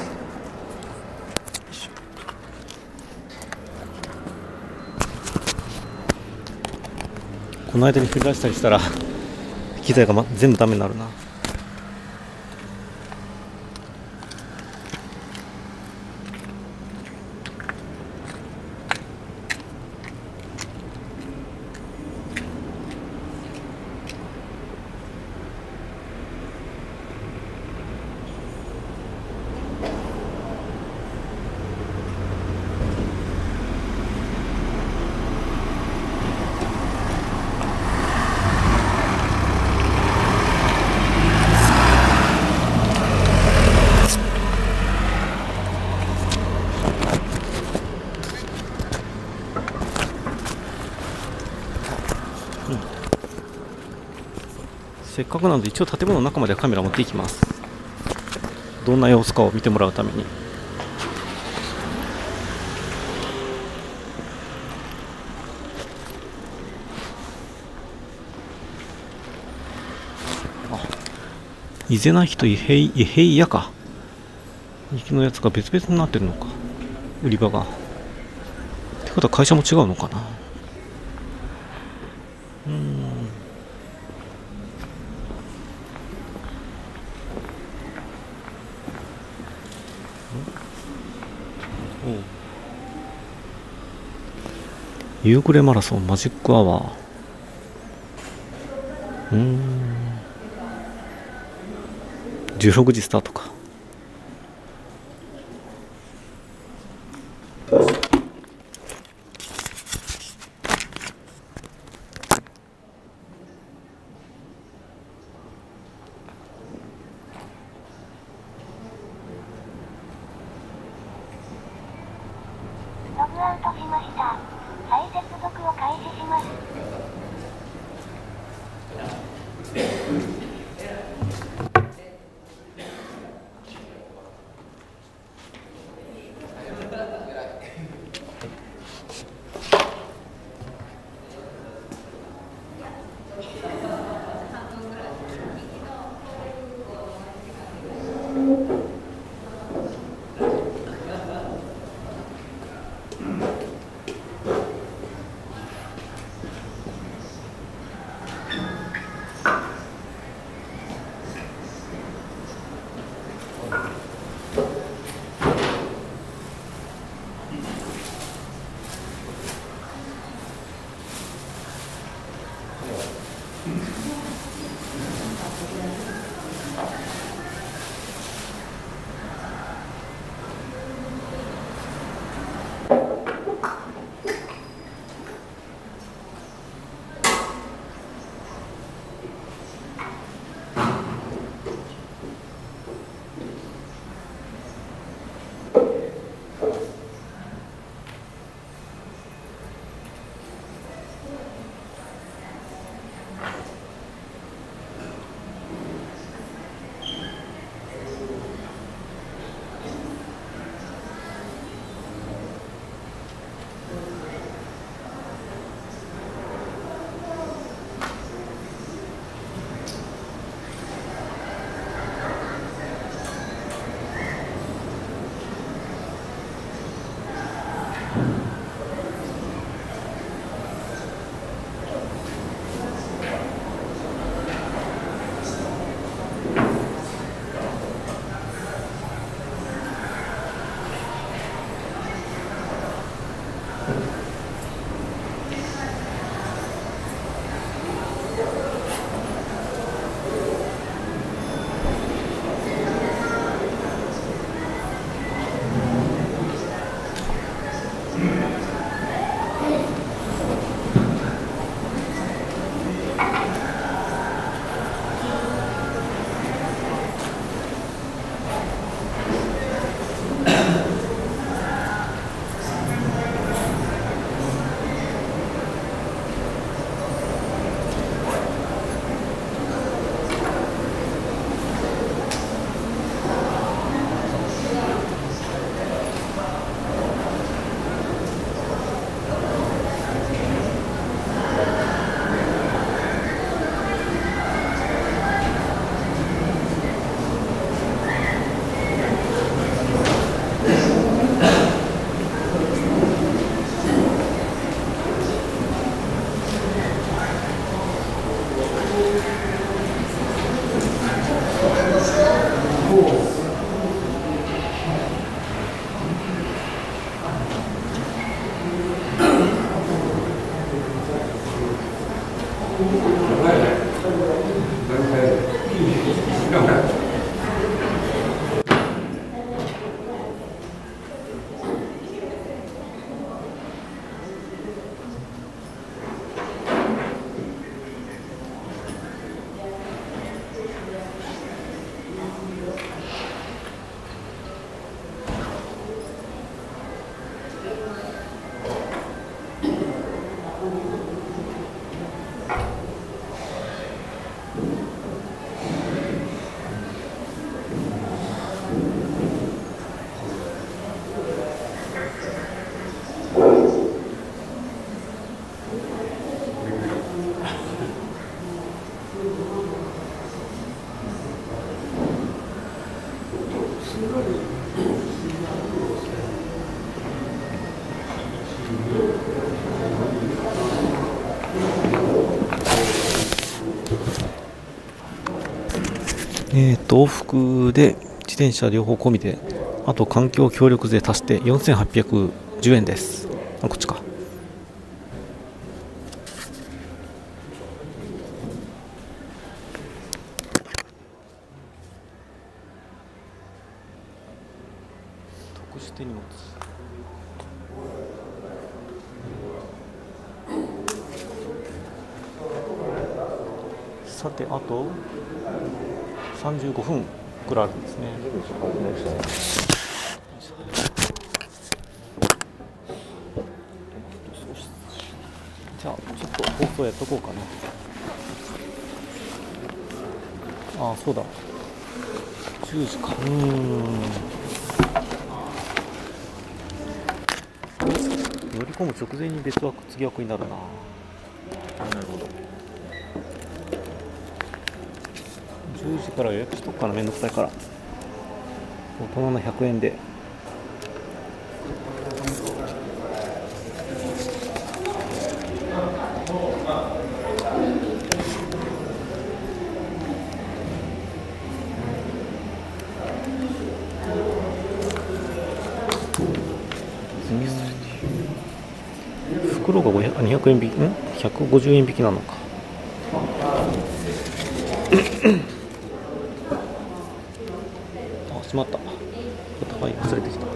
S1: この間に振り出したりしたら機材が、全部ダメになるな。せっかくなので一応建物の中までカメラ持っていきます。どんな様子かを見てもらうために。あ、伊是名碑と伊平屋か。池のやつが別々になってるのか、売り場が。ってことは会社も違うのかな。夕暮れマラソンマジックアワー。16時スタートか。
S2: ログアウトしました。再接続を開始します。
S1: 往復で自転車両方込みで、あと環境協力税足して4810円です。こっちか。特殊手荷物。さて、あと35分くらいあるんですね。じゃあちょっと放送やっとこうかな。ああ、そうだ、10時か。乗り込む直前に別枠次枠になるな。なるほど。10時から予約しとくかな、めんどくさいから。大人の100円で。袋が200円引き、150円引きなのか。しまった。はい、忘れてきた。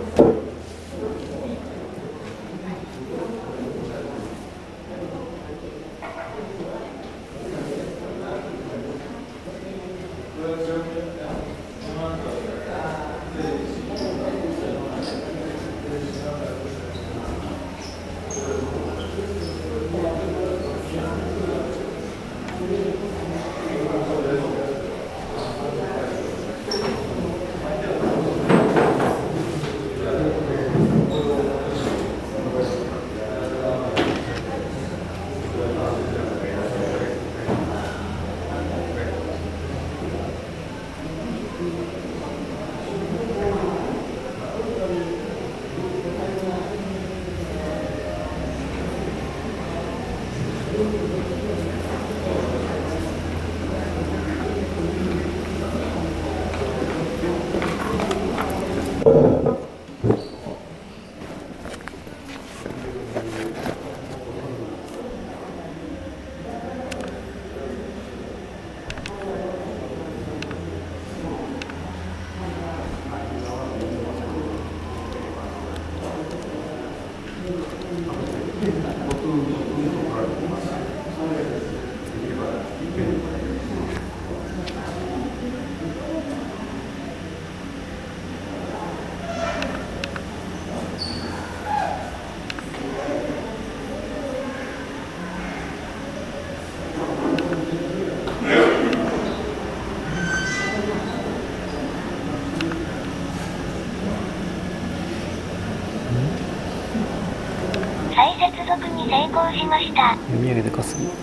S2: 接続に成功しました。
S1: 読み上げでかすぎ。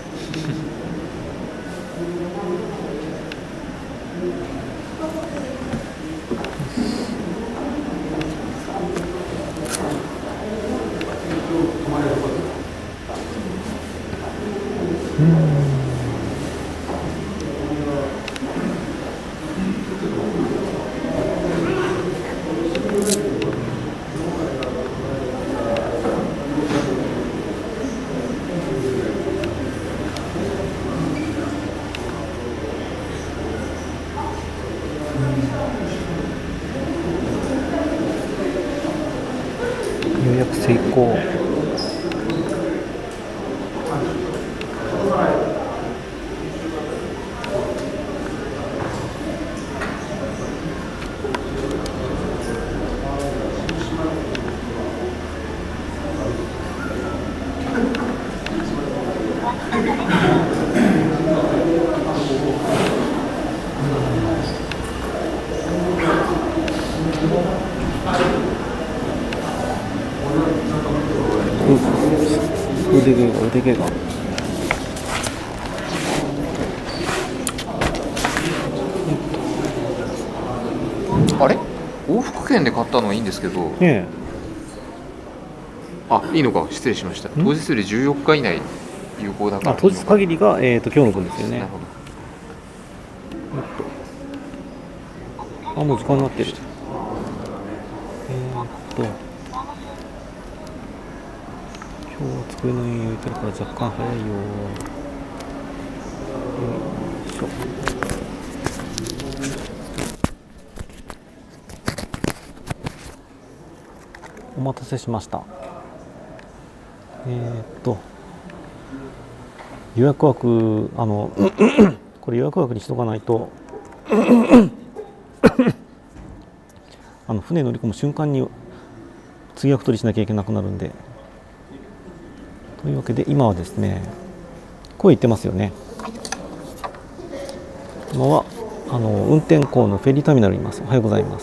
S1: 成功。腕毛が
S3: あれ往復券で買ったのはいいんですけど、
S1: ねえ、
S3: あ、いいのか、失礼しました。当日より14日以内有効だから。
S1: 当日限りが、今日の分ですよね。
S3: なるほど。
S1: あ、もう時間になってる。今日は机の上に置いてるから若干早いよ。よいしょ。お待たせしました。予約枠これ予約枠にしとかないと船乗り込む瞬間に次枠取りしなきゃいけなくなるんで。というわけで今はですね、こう言ってますよね。今は運転港のフェリーターミナルにいます。おはようございます。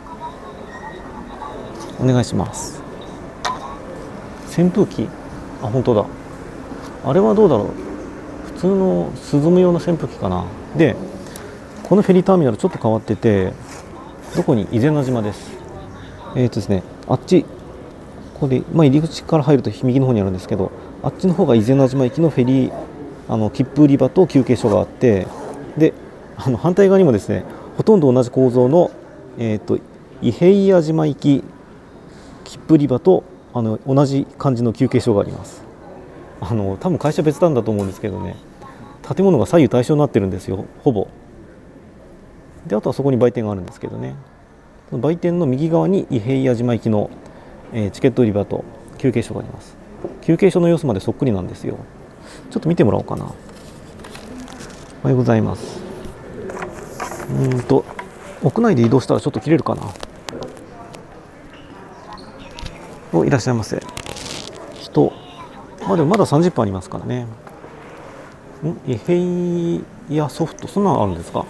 S1: お願いします。扇風機、あ、本当だ。あれはどうだろう。普通の涼む用の扇風機かな。で、このフェリーターミナルちょっと変わってて、どこに伊是名島です。ですね、あっちこれ、入り口から入ると右の方にあるんですけど、あっちの方が伊是名島行きのフェリー切符売り場と休憩所があって、で反対側にもですね、ほとんど同じ構造の、伊平屋島行き切符売り場と同じ感じの休憩所があります。多分会社別なんだと思うんですけどね、建物が左右対称になってるんですよ、ほぼ。で、あとはそこに売店があるんですけどね、その売店の右側に伊平屋島行きのチケット売り場と休憩所があります。休憩所の様子までそっくりなんですよ。ちょっと見てもらおうかな。おはようございます。屋内で移動したらちょっと切れるかな。お、いらっしゃいませ。人、でもまだ30分ありますからね。伊平屋ソフト、そんなのあるんですか。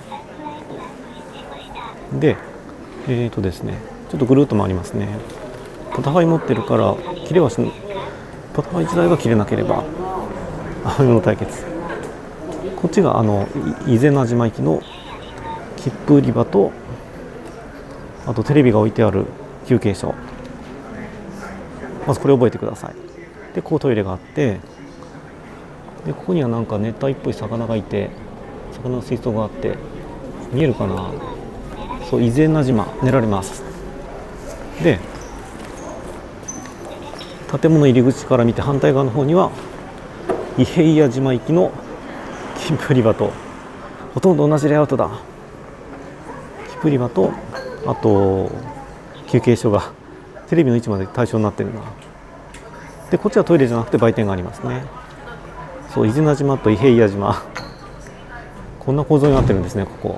S1: で、ですね、ちょっとぐるっと回りますね。パタファイ持ってるから切れはしない。パタファイ自体が切れなければ雨の対決。こっちが伊是名島行きの切符売り場と、あとテレビが置いてある休憩所。まずこれ覚えてください。で、こうトイレがあって、でここにはなんか熱帯っぽい魚がいて、魚の水槽があって、見えるかな。そう、伊是名島寝られます。で、建物入り口から見て反対側の方には伊平屋島行きの切符売り場と、ほとんど同じレイアウトだ。切符売り場と、あと休憩所がテレビの位置まで対象になってるな。で、こっちはトイレじゃなくて売店がありますね。そう、伊是名島と伊平屋島、こんな構造になってるんですね、ここ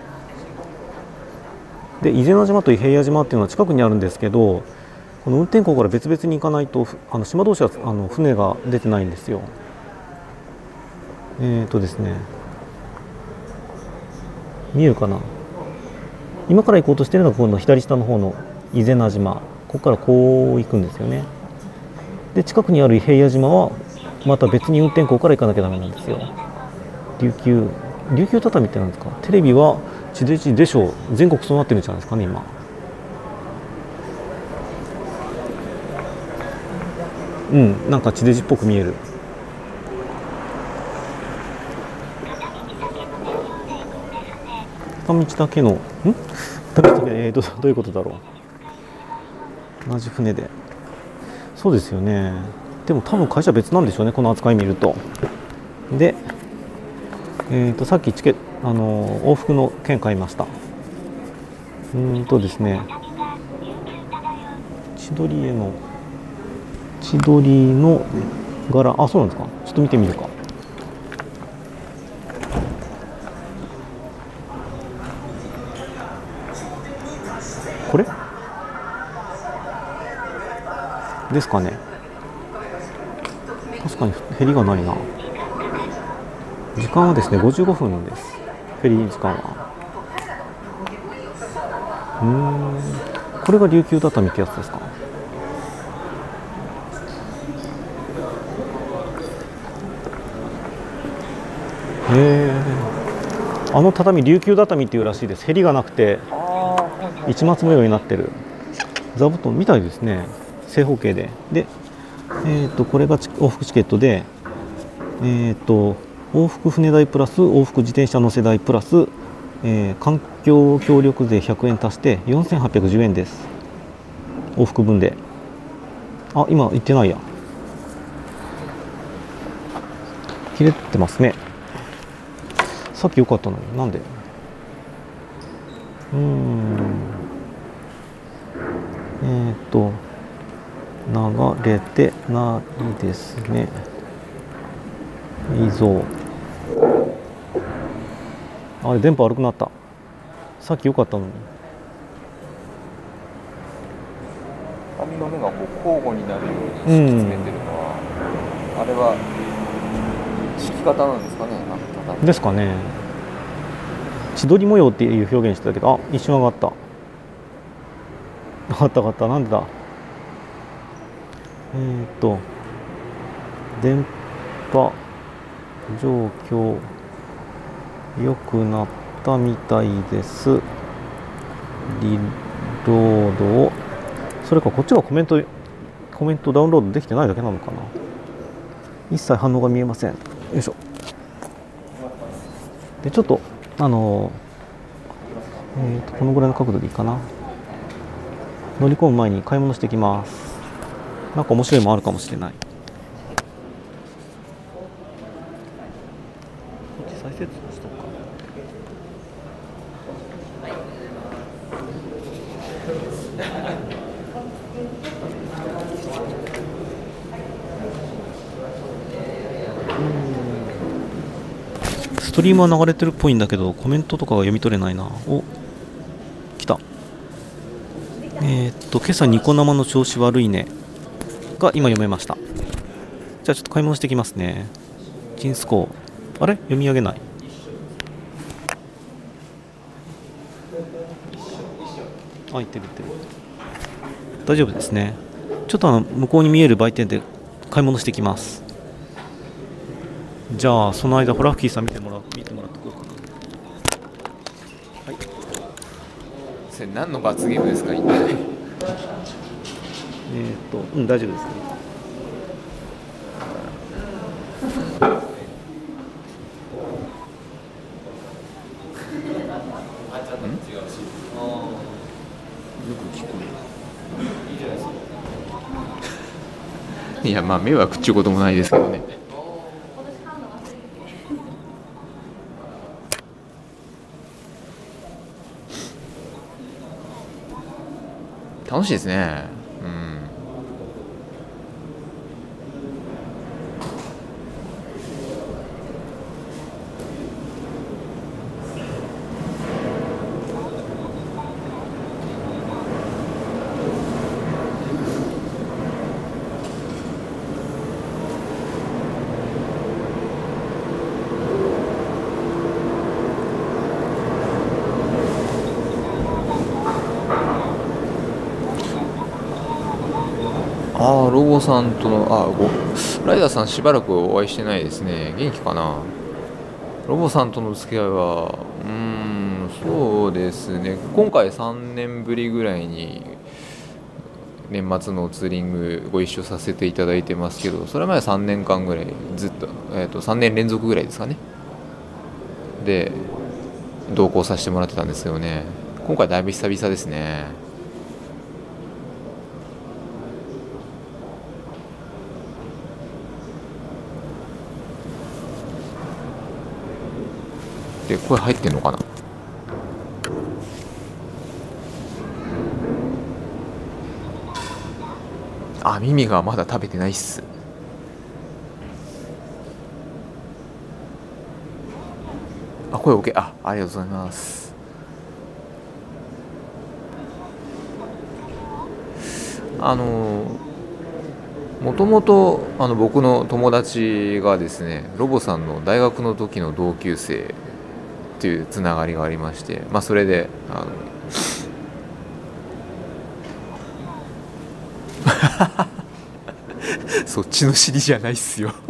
S1: で。伊是名島と伊平屋島っていうのは近くにあるんですけど、この運転港から別々に行かないと島同士は船が出てないんですよ。ですね、見えるかな。今から行こうとしてるのがこの左下の方の伊是名島、ここからこう行くんですよね。で、近くにある伊平屋島はまた別に運転港から行かなきゃダメなんですよ。琉球畳ってなんですか。テレビは地デジでしょう。全国そうなってるんじゃないですかね、今。なんか地デジっぽく見える。片道だけの、片道だけ、どういうことだろう。同じ船で。そうですよね。でも多分会社別なんでしょうね、この扱い見ると。で、さっき往復の券買いました。ですね、千鳥への千鳥の柄、あ、そうなんですか。ちょっと見てみるか。これですかね。確かに減りがないな。時間はですね55分です。フェリー時間は。これが琉球畳ってやつですか。あの畳琉球畳っていうらしいです。へりがなくて市松模様になってる座布団みたいですね。正方形で。で、これが往復チケットで、往復船代プラス往復自転車乗せ代プラス、環境協力税100円足して4810円です。往復分で。あ、今行ってないや。切れてますね。さっき良かったのになんで。流れてないですね。いいぞ。あれ電波悪くなった。さっき良かったのに。
S3: 紙の目がこう交互になるように敷き詰めてるのは、あれは敷き方なんですかね。
S1: ですかね。千鳥模様っていう表現してたけど、あ、一瞬上がった。上がった。なんでだ。電波状況良くなったみたいです。リロードを。それかこっちがコメントダウンロードできてないだけなのかな。一切反応が見えません。よいしょ。でちょっとこのぐらいの角度でいいかな。乗り込む前に買い物してきます。なんか面白いもんあるかもしれない。こっち再生しとくか。ストリームは流れてるっぽいんだけどコメントとかが読み取れないな。お、来た。今朝ニコ生の調子悪いねが今読めました。じゃあちょっと買い物してきますね。ジンスコー、あれ読み上げない。あ、言ってる。大丈夫ですね。ちょっと向こうに見える売店で買い物してきます。じゃあその間ホラフキーさん見てもらってこうかな。はい。
S3: それ何の罰ゲームですか一体。
S1: 大丈夫ですね。
S3: いや、まあ迷惑っちゅうこともないですけどね。楽しいですね。ロボさんとのライダーさんしばらくお会いしてないですね。元気かな。ロボさんとの付き合いはそうですね、今回3年ぶりぐらいに年末のツーリングご一緒させていただいてますけど、それ前は3年間ぐらいずっと、3年連続ぐらいですかねで同行させてもらってたんですけどね、今回だいぶ久々ですね。で、声入ってんのかな。 あ、耳がまだ食べてないっす。あ、これ OK。 ありがとうございます。もともと僕の友達がですね、ロボさんの大学の時の同級生っていうつながりがありまして、それでそっちの尻じゃないっすよ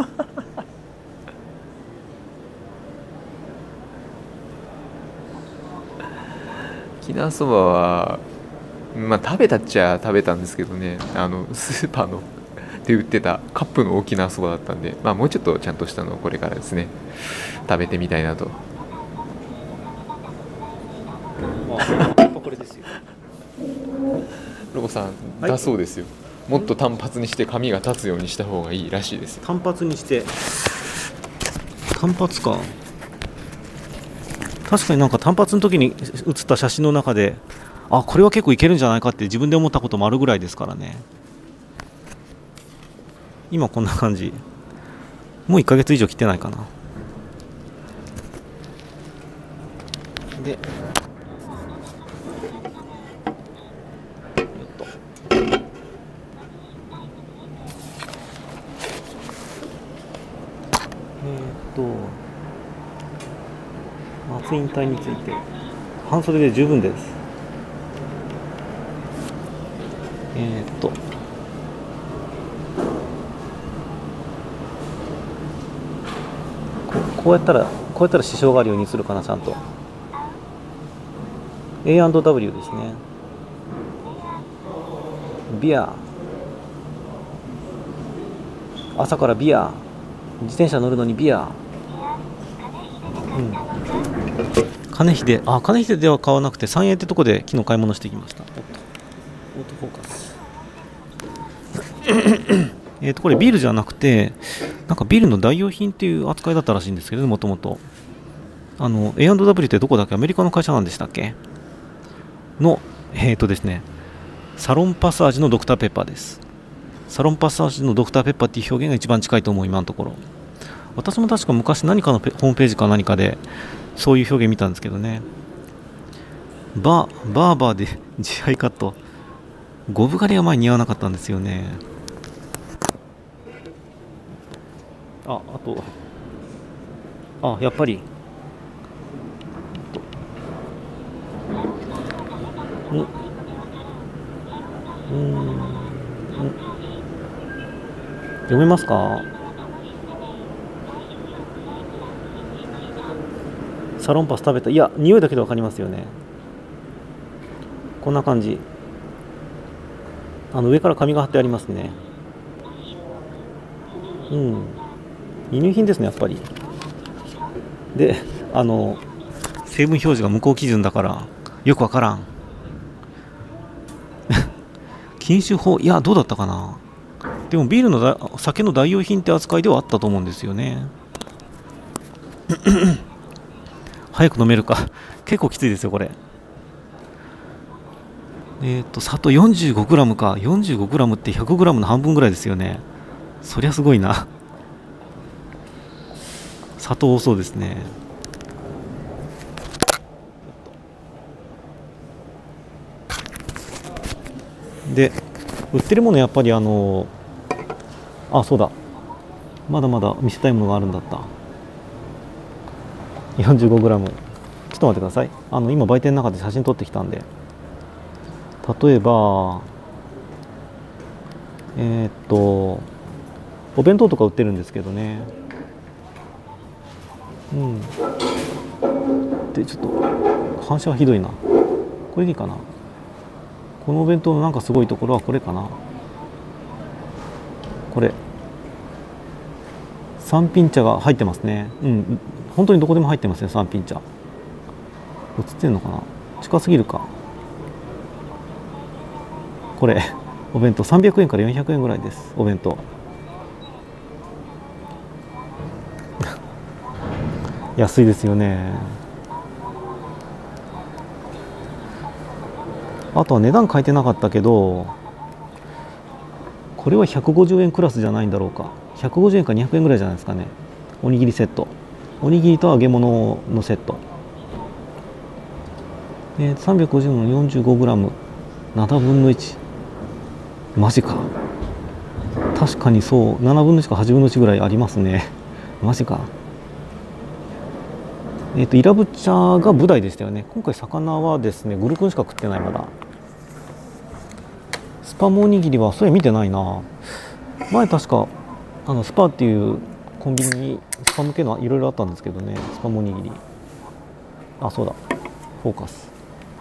S3: きなそばは食べたっちゃ食べたんですけどね、スーパーので売ってたカップの沖縄そばだったんで、もうちょっとちゃんとしたのをこれからですね食べてみたいなと。
S1: やっぱこれですよ。
S3: ロボさん、だそうですよ。もっと単発にして髪が立つようにした方がいいらしいですよ。
S1: 単発にして、単発か。確かになんか単発の時に写った写真の中で、これは結構いけるんじゃないかって自分で思ったこともあるぐらいですからね。今こんな感じ。もう1ヶ月以上来てないかな。で、夏引退について半袖で十分です。こうやったら支障があるようにするかな、ちゃんと。 A&W ですね。ビア、朝からビア、自転車乗るのにビア。金秀、金秀では買わなくて三栄ってとこで昨日買い物してきました。オートフォーカスこれビールじゃなくて、なんかビールの代用品っていう扱いだったらしいんですけどね、もともと。A&W ってどこだっけ、アメリカの会社なんでしたっけの、ですね、サロンパサージのドクターペッパーです。サロンパサージのドクターペッパーっていう表現が一番近いと思う、今のところ。私も確か昔何かのホームページか何かでそういう表現見たんですけどね。バーバーで自愛カット、ゴブ狩りは前に似合わなかったんですよね。あとやっぱり読めますか？サロンパス食べた。いや、匂いだけで分かりますよね。こんな感じ。上から紙が貼ってありますね。輸入品ですね、やっぱり。で、成分表示が無効基準だからよくわからん。禁酒法、いや、どうだったかな。でもビールの酒の代用品って扱いではあったと思うんですよね。早く飲めるか。結構きついですよ、これ。砂糖 45g か。45g って 100g の半分ぐらいですよね。そりゃすごいな。砂糖多そうですね。で、売ってるものやっぱりそうだ。まだまだ見せたいものがあるんだった。45g。ちょっと待ってください。今売店の中で写真撮ってきたんで。例えば、お弁当とか売ってるんですけどね。で、ちょっと反射はひどいな。これでいいかな。このお弁当のなんかすごいところはこれかな。これ三品茶が入ってますね。本当にどこでも入ってますね、三品茶。映ってんのかな、近すぎるか。これお弁当300円から400円ぐらいです。お弁当安いですよね。あとは値段書いてなかったけど、ここれは150円クラスじゃないんだろうか。150円か200円ぐらいじゃないですかね。おにぎりセット、おにぎりと揚げ物のセット、350の 45g、 7分の1、マジか。確かにそう、7分の1か8分の1ぐらいありますね。マジか。イラブチャがブダイでしたよね。今回魚はですね、グルクンしか食ってない。まだスパムおにぎりはそれ見てないな。前確かスパっていうコンビニにスパム系のいろいろあったんですけどね。スパムおにぎり、あ、そうだ、フォーカス。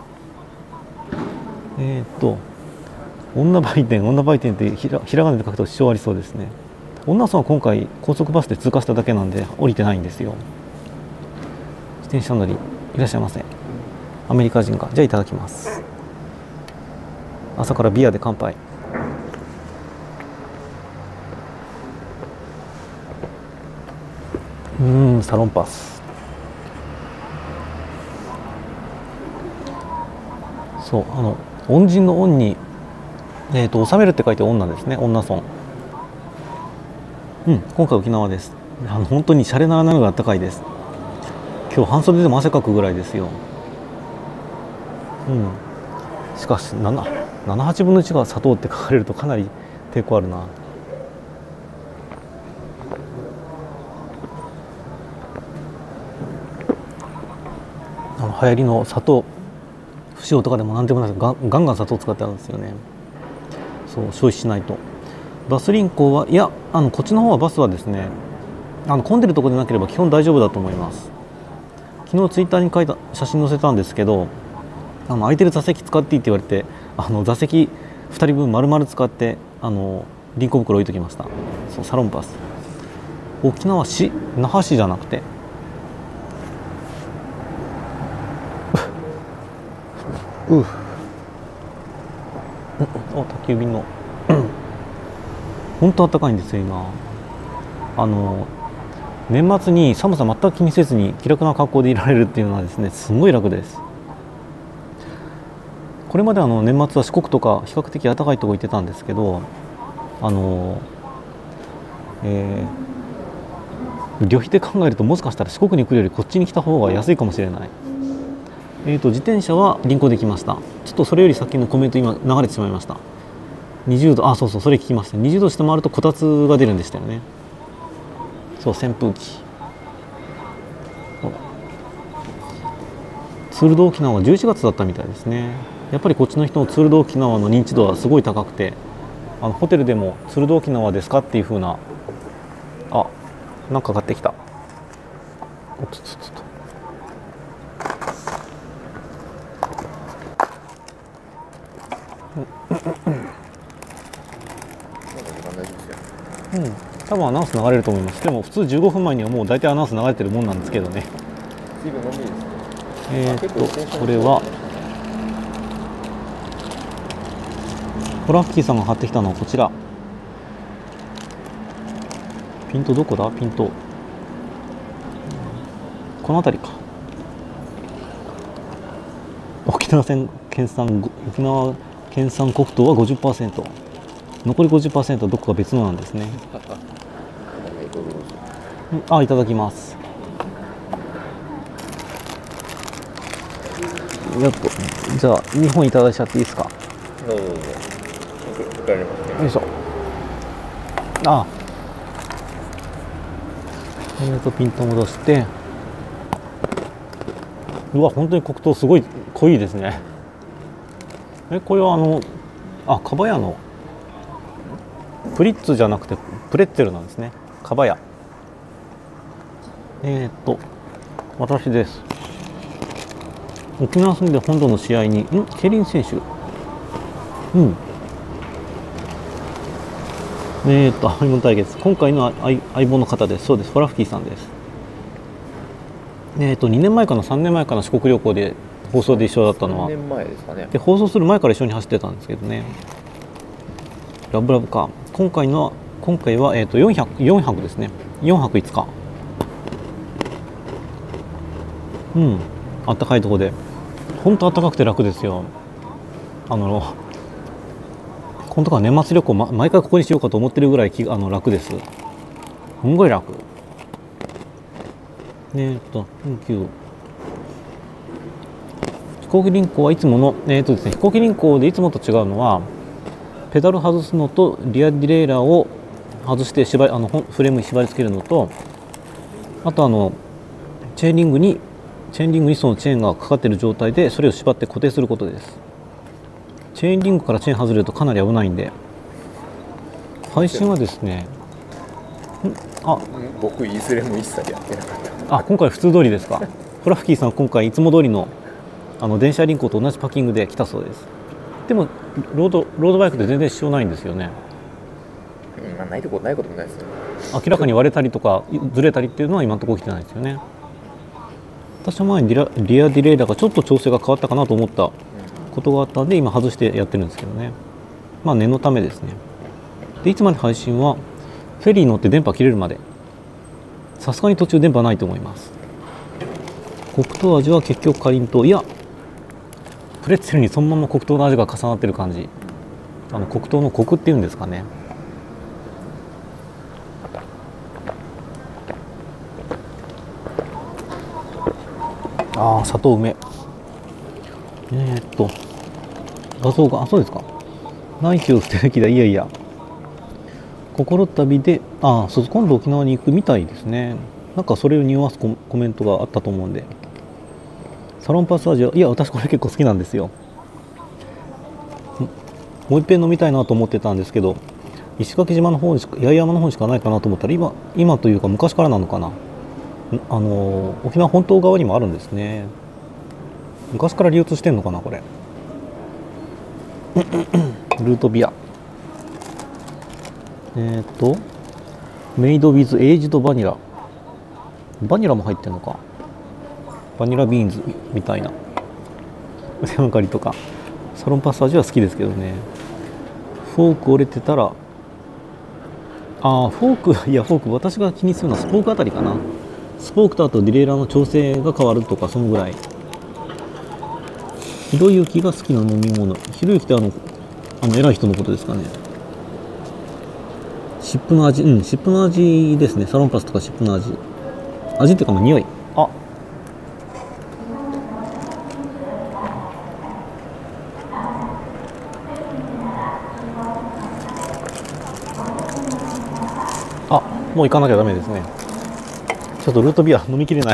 S1: 女売店、女売店ってひらがなで書くと支障ありそうですね。女さんは今回高速バスで通過しただけなんで降りてないんですよ。自転車乗りいらっしゃいませ。アメリカ人か。じゃあいただきます。朝からビアで乾杯。サロンパス。そう、恩人の恩に収めるって書いて女ですね。女村。今回沖縄です。本当にシャレならないぐらい暖かいです。今日半袖でも汗かくぐらいですよ。しかし7、8分の1が砂糖って書かれるとかなり抵抗あるな。流行りの砂糖不使用とかでも何でもないです。ガンガン砂糖使ってあるんですよね。そう、消費しないと。バス輪行は、いや、こっちの方はバスはですね、混んでるところでなければ基本大丈夫だと思います。昨日ツイッターに書いた写真載せたんですけど、空いてる座席使っていいって言われて、座席2人分丸々使って輪行袋置いときました。そう、サロンパス。沖縄市、那覇市じゃなくて宅急便の本当暖かいんですよ今。年末に寒さ全く気にせずに気楽な格好でいられるっていうのはですね、すごい楽です。これまで年末は四国とか比較的暖かいとこ行ってたんですけど、旅費で考えるともしかしたら四国に来るよりこっちに来た方が安いかもしれない。自転車は輪行できました。ちょっとそれより先のコメント今流れてしまいました。20度、そうそう、それ聞きました。20度下回るとこたつが出るんでしたよね。そう、扇風機。ツールド沖縄は11月だったみたいですね。やっぱりこっちの人のツールド沖縄の認知度はすごい高くて、ホテルでもツールド沖縄ですかっていう風な、なんか買ってきた。おっとっとっと。多分アナウンス流れると思います。でも普通15分前にはもう大体アナウンス流れてるもんなんですけどね。
S3: 随分のんびりですね。
S1: これはホラッキーさんが買ってきたのはこちら。ピントどこだ？ピントこの辺りか。沖縄県産黒糖は 50%、 残り 50% はどこか別のなんですね。いただきます。じゃあ2本いただいちゃっていいですか。
S3: どうぞ。
S1: よいしょ。ピント戻して、うわ、本当に黒糖すごい濃いですね。これはかばやのプリッツじゃなくてプレッツェルなんですね。かばや。私です。沖縄住んで本土の試合に競輪選手。相棒対決。今回の相棒の方です。そうです。フォラフキーさんです。2年前かな3年前かな、四国旅行で放送で一緒だったのは。
S3: 3年前ですかね。
S1: で、放送する前から一緒に走ってたんですけどね。ラブラブか。今回は4泊ですね。4泊5日。あったかいところで。本当あったかくて楽ですよ。 本当か、年末旅行、毎回ここにしようかと思ってるぐらい楽です。すんごい楽。飛行機輪行はいつもの、ですね、飛行機輪行でいつもと違うのは、ペダル外すのとリアディレイラーを外してフレームに縛り付けるのと、あとチェーンリングにそのチェーンがかかっている状態でそれを縛って固定することです。チェーンリングからチェーン外れるとかなり危ないんで、配信はですね、
S3: 僕いずれも一切やってなかった。
S1: 今回普通通りですか。フラフキーさん今回いつも通りの電車輪行と同じパッキングで来たそうです。でもロードバイクで全然支障ないんですよね。
S3: ないこともないですよ。
S1: 明らかに割れたりとかずれたりっていうのは今のところ来てないですよね。私は前にリアディレイラーがちょっと調整が変わったかなと思ったことがあったんで、今外してやってるんですけどね。念のためですね。でいつまで配信はフェリー乗って電波切れるまで。さすがに途中電波ないと思います。黒糖味は結局かりんとう、いやプレッツェルにそのまま黒糖の味が重なってる感じ。黒糖のコクっていうんですかね。砂糖梅。画像がそうですか。内中不定期だ。いやいや、心旅で今度沖縄に行くみたいですね。なんかそれを匂わすコメントがあったと思うんで。サロンパッサージは、いや私これ結構好きなんですよ。もう一遍飲みたいなと思ってたんですけど、石垣島の方に八重山の方にしかないかなと思ったら、今というか昔からなのかな。沖縄本島側にもあるんですね。昔から流通してんのかなこれ。ルートビア。メイドウィズエイジドバニラ。バニラも入ってんのか。バニラビーンズみたいな。手まかりとか。サロンパッサージは好きですけどね。フォーク折れてたら、フォーク、私が気にするのはスポークあたりかな。スポークとあとディレイラーの調整が変わるとか、そのぐらい。ひろゆきが好きな飲み物。ひろゆきって偉い人のことですかね。湿布の味、湿布の味ですね。サロンパスとか湿布の味。味っていうか匂い。もう行かなきゃダメですね。ちょっとルートビア飲みきれない。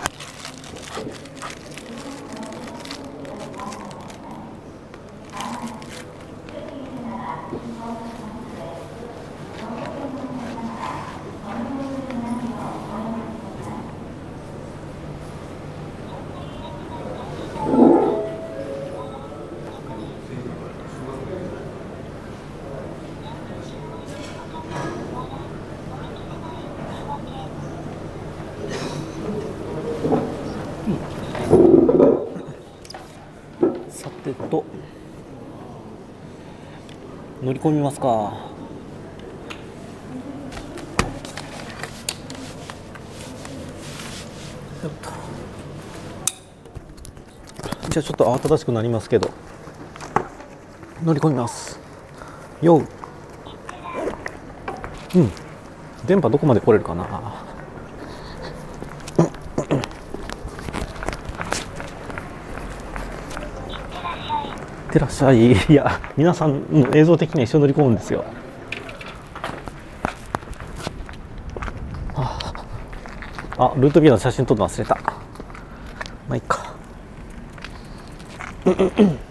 S1: 乗り込みますか。じゃあちょっと慌ただしくなりますけど乗り込みます。電波どこまで来れるかな。いってらっしゃい。いや皆さんの映像的には一緒に乗り込むんですよ。ルートビアの写真撮るの忘れた。まあいいか。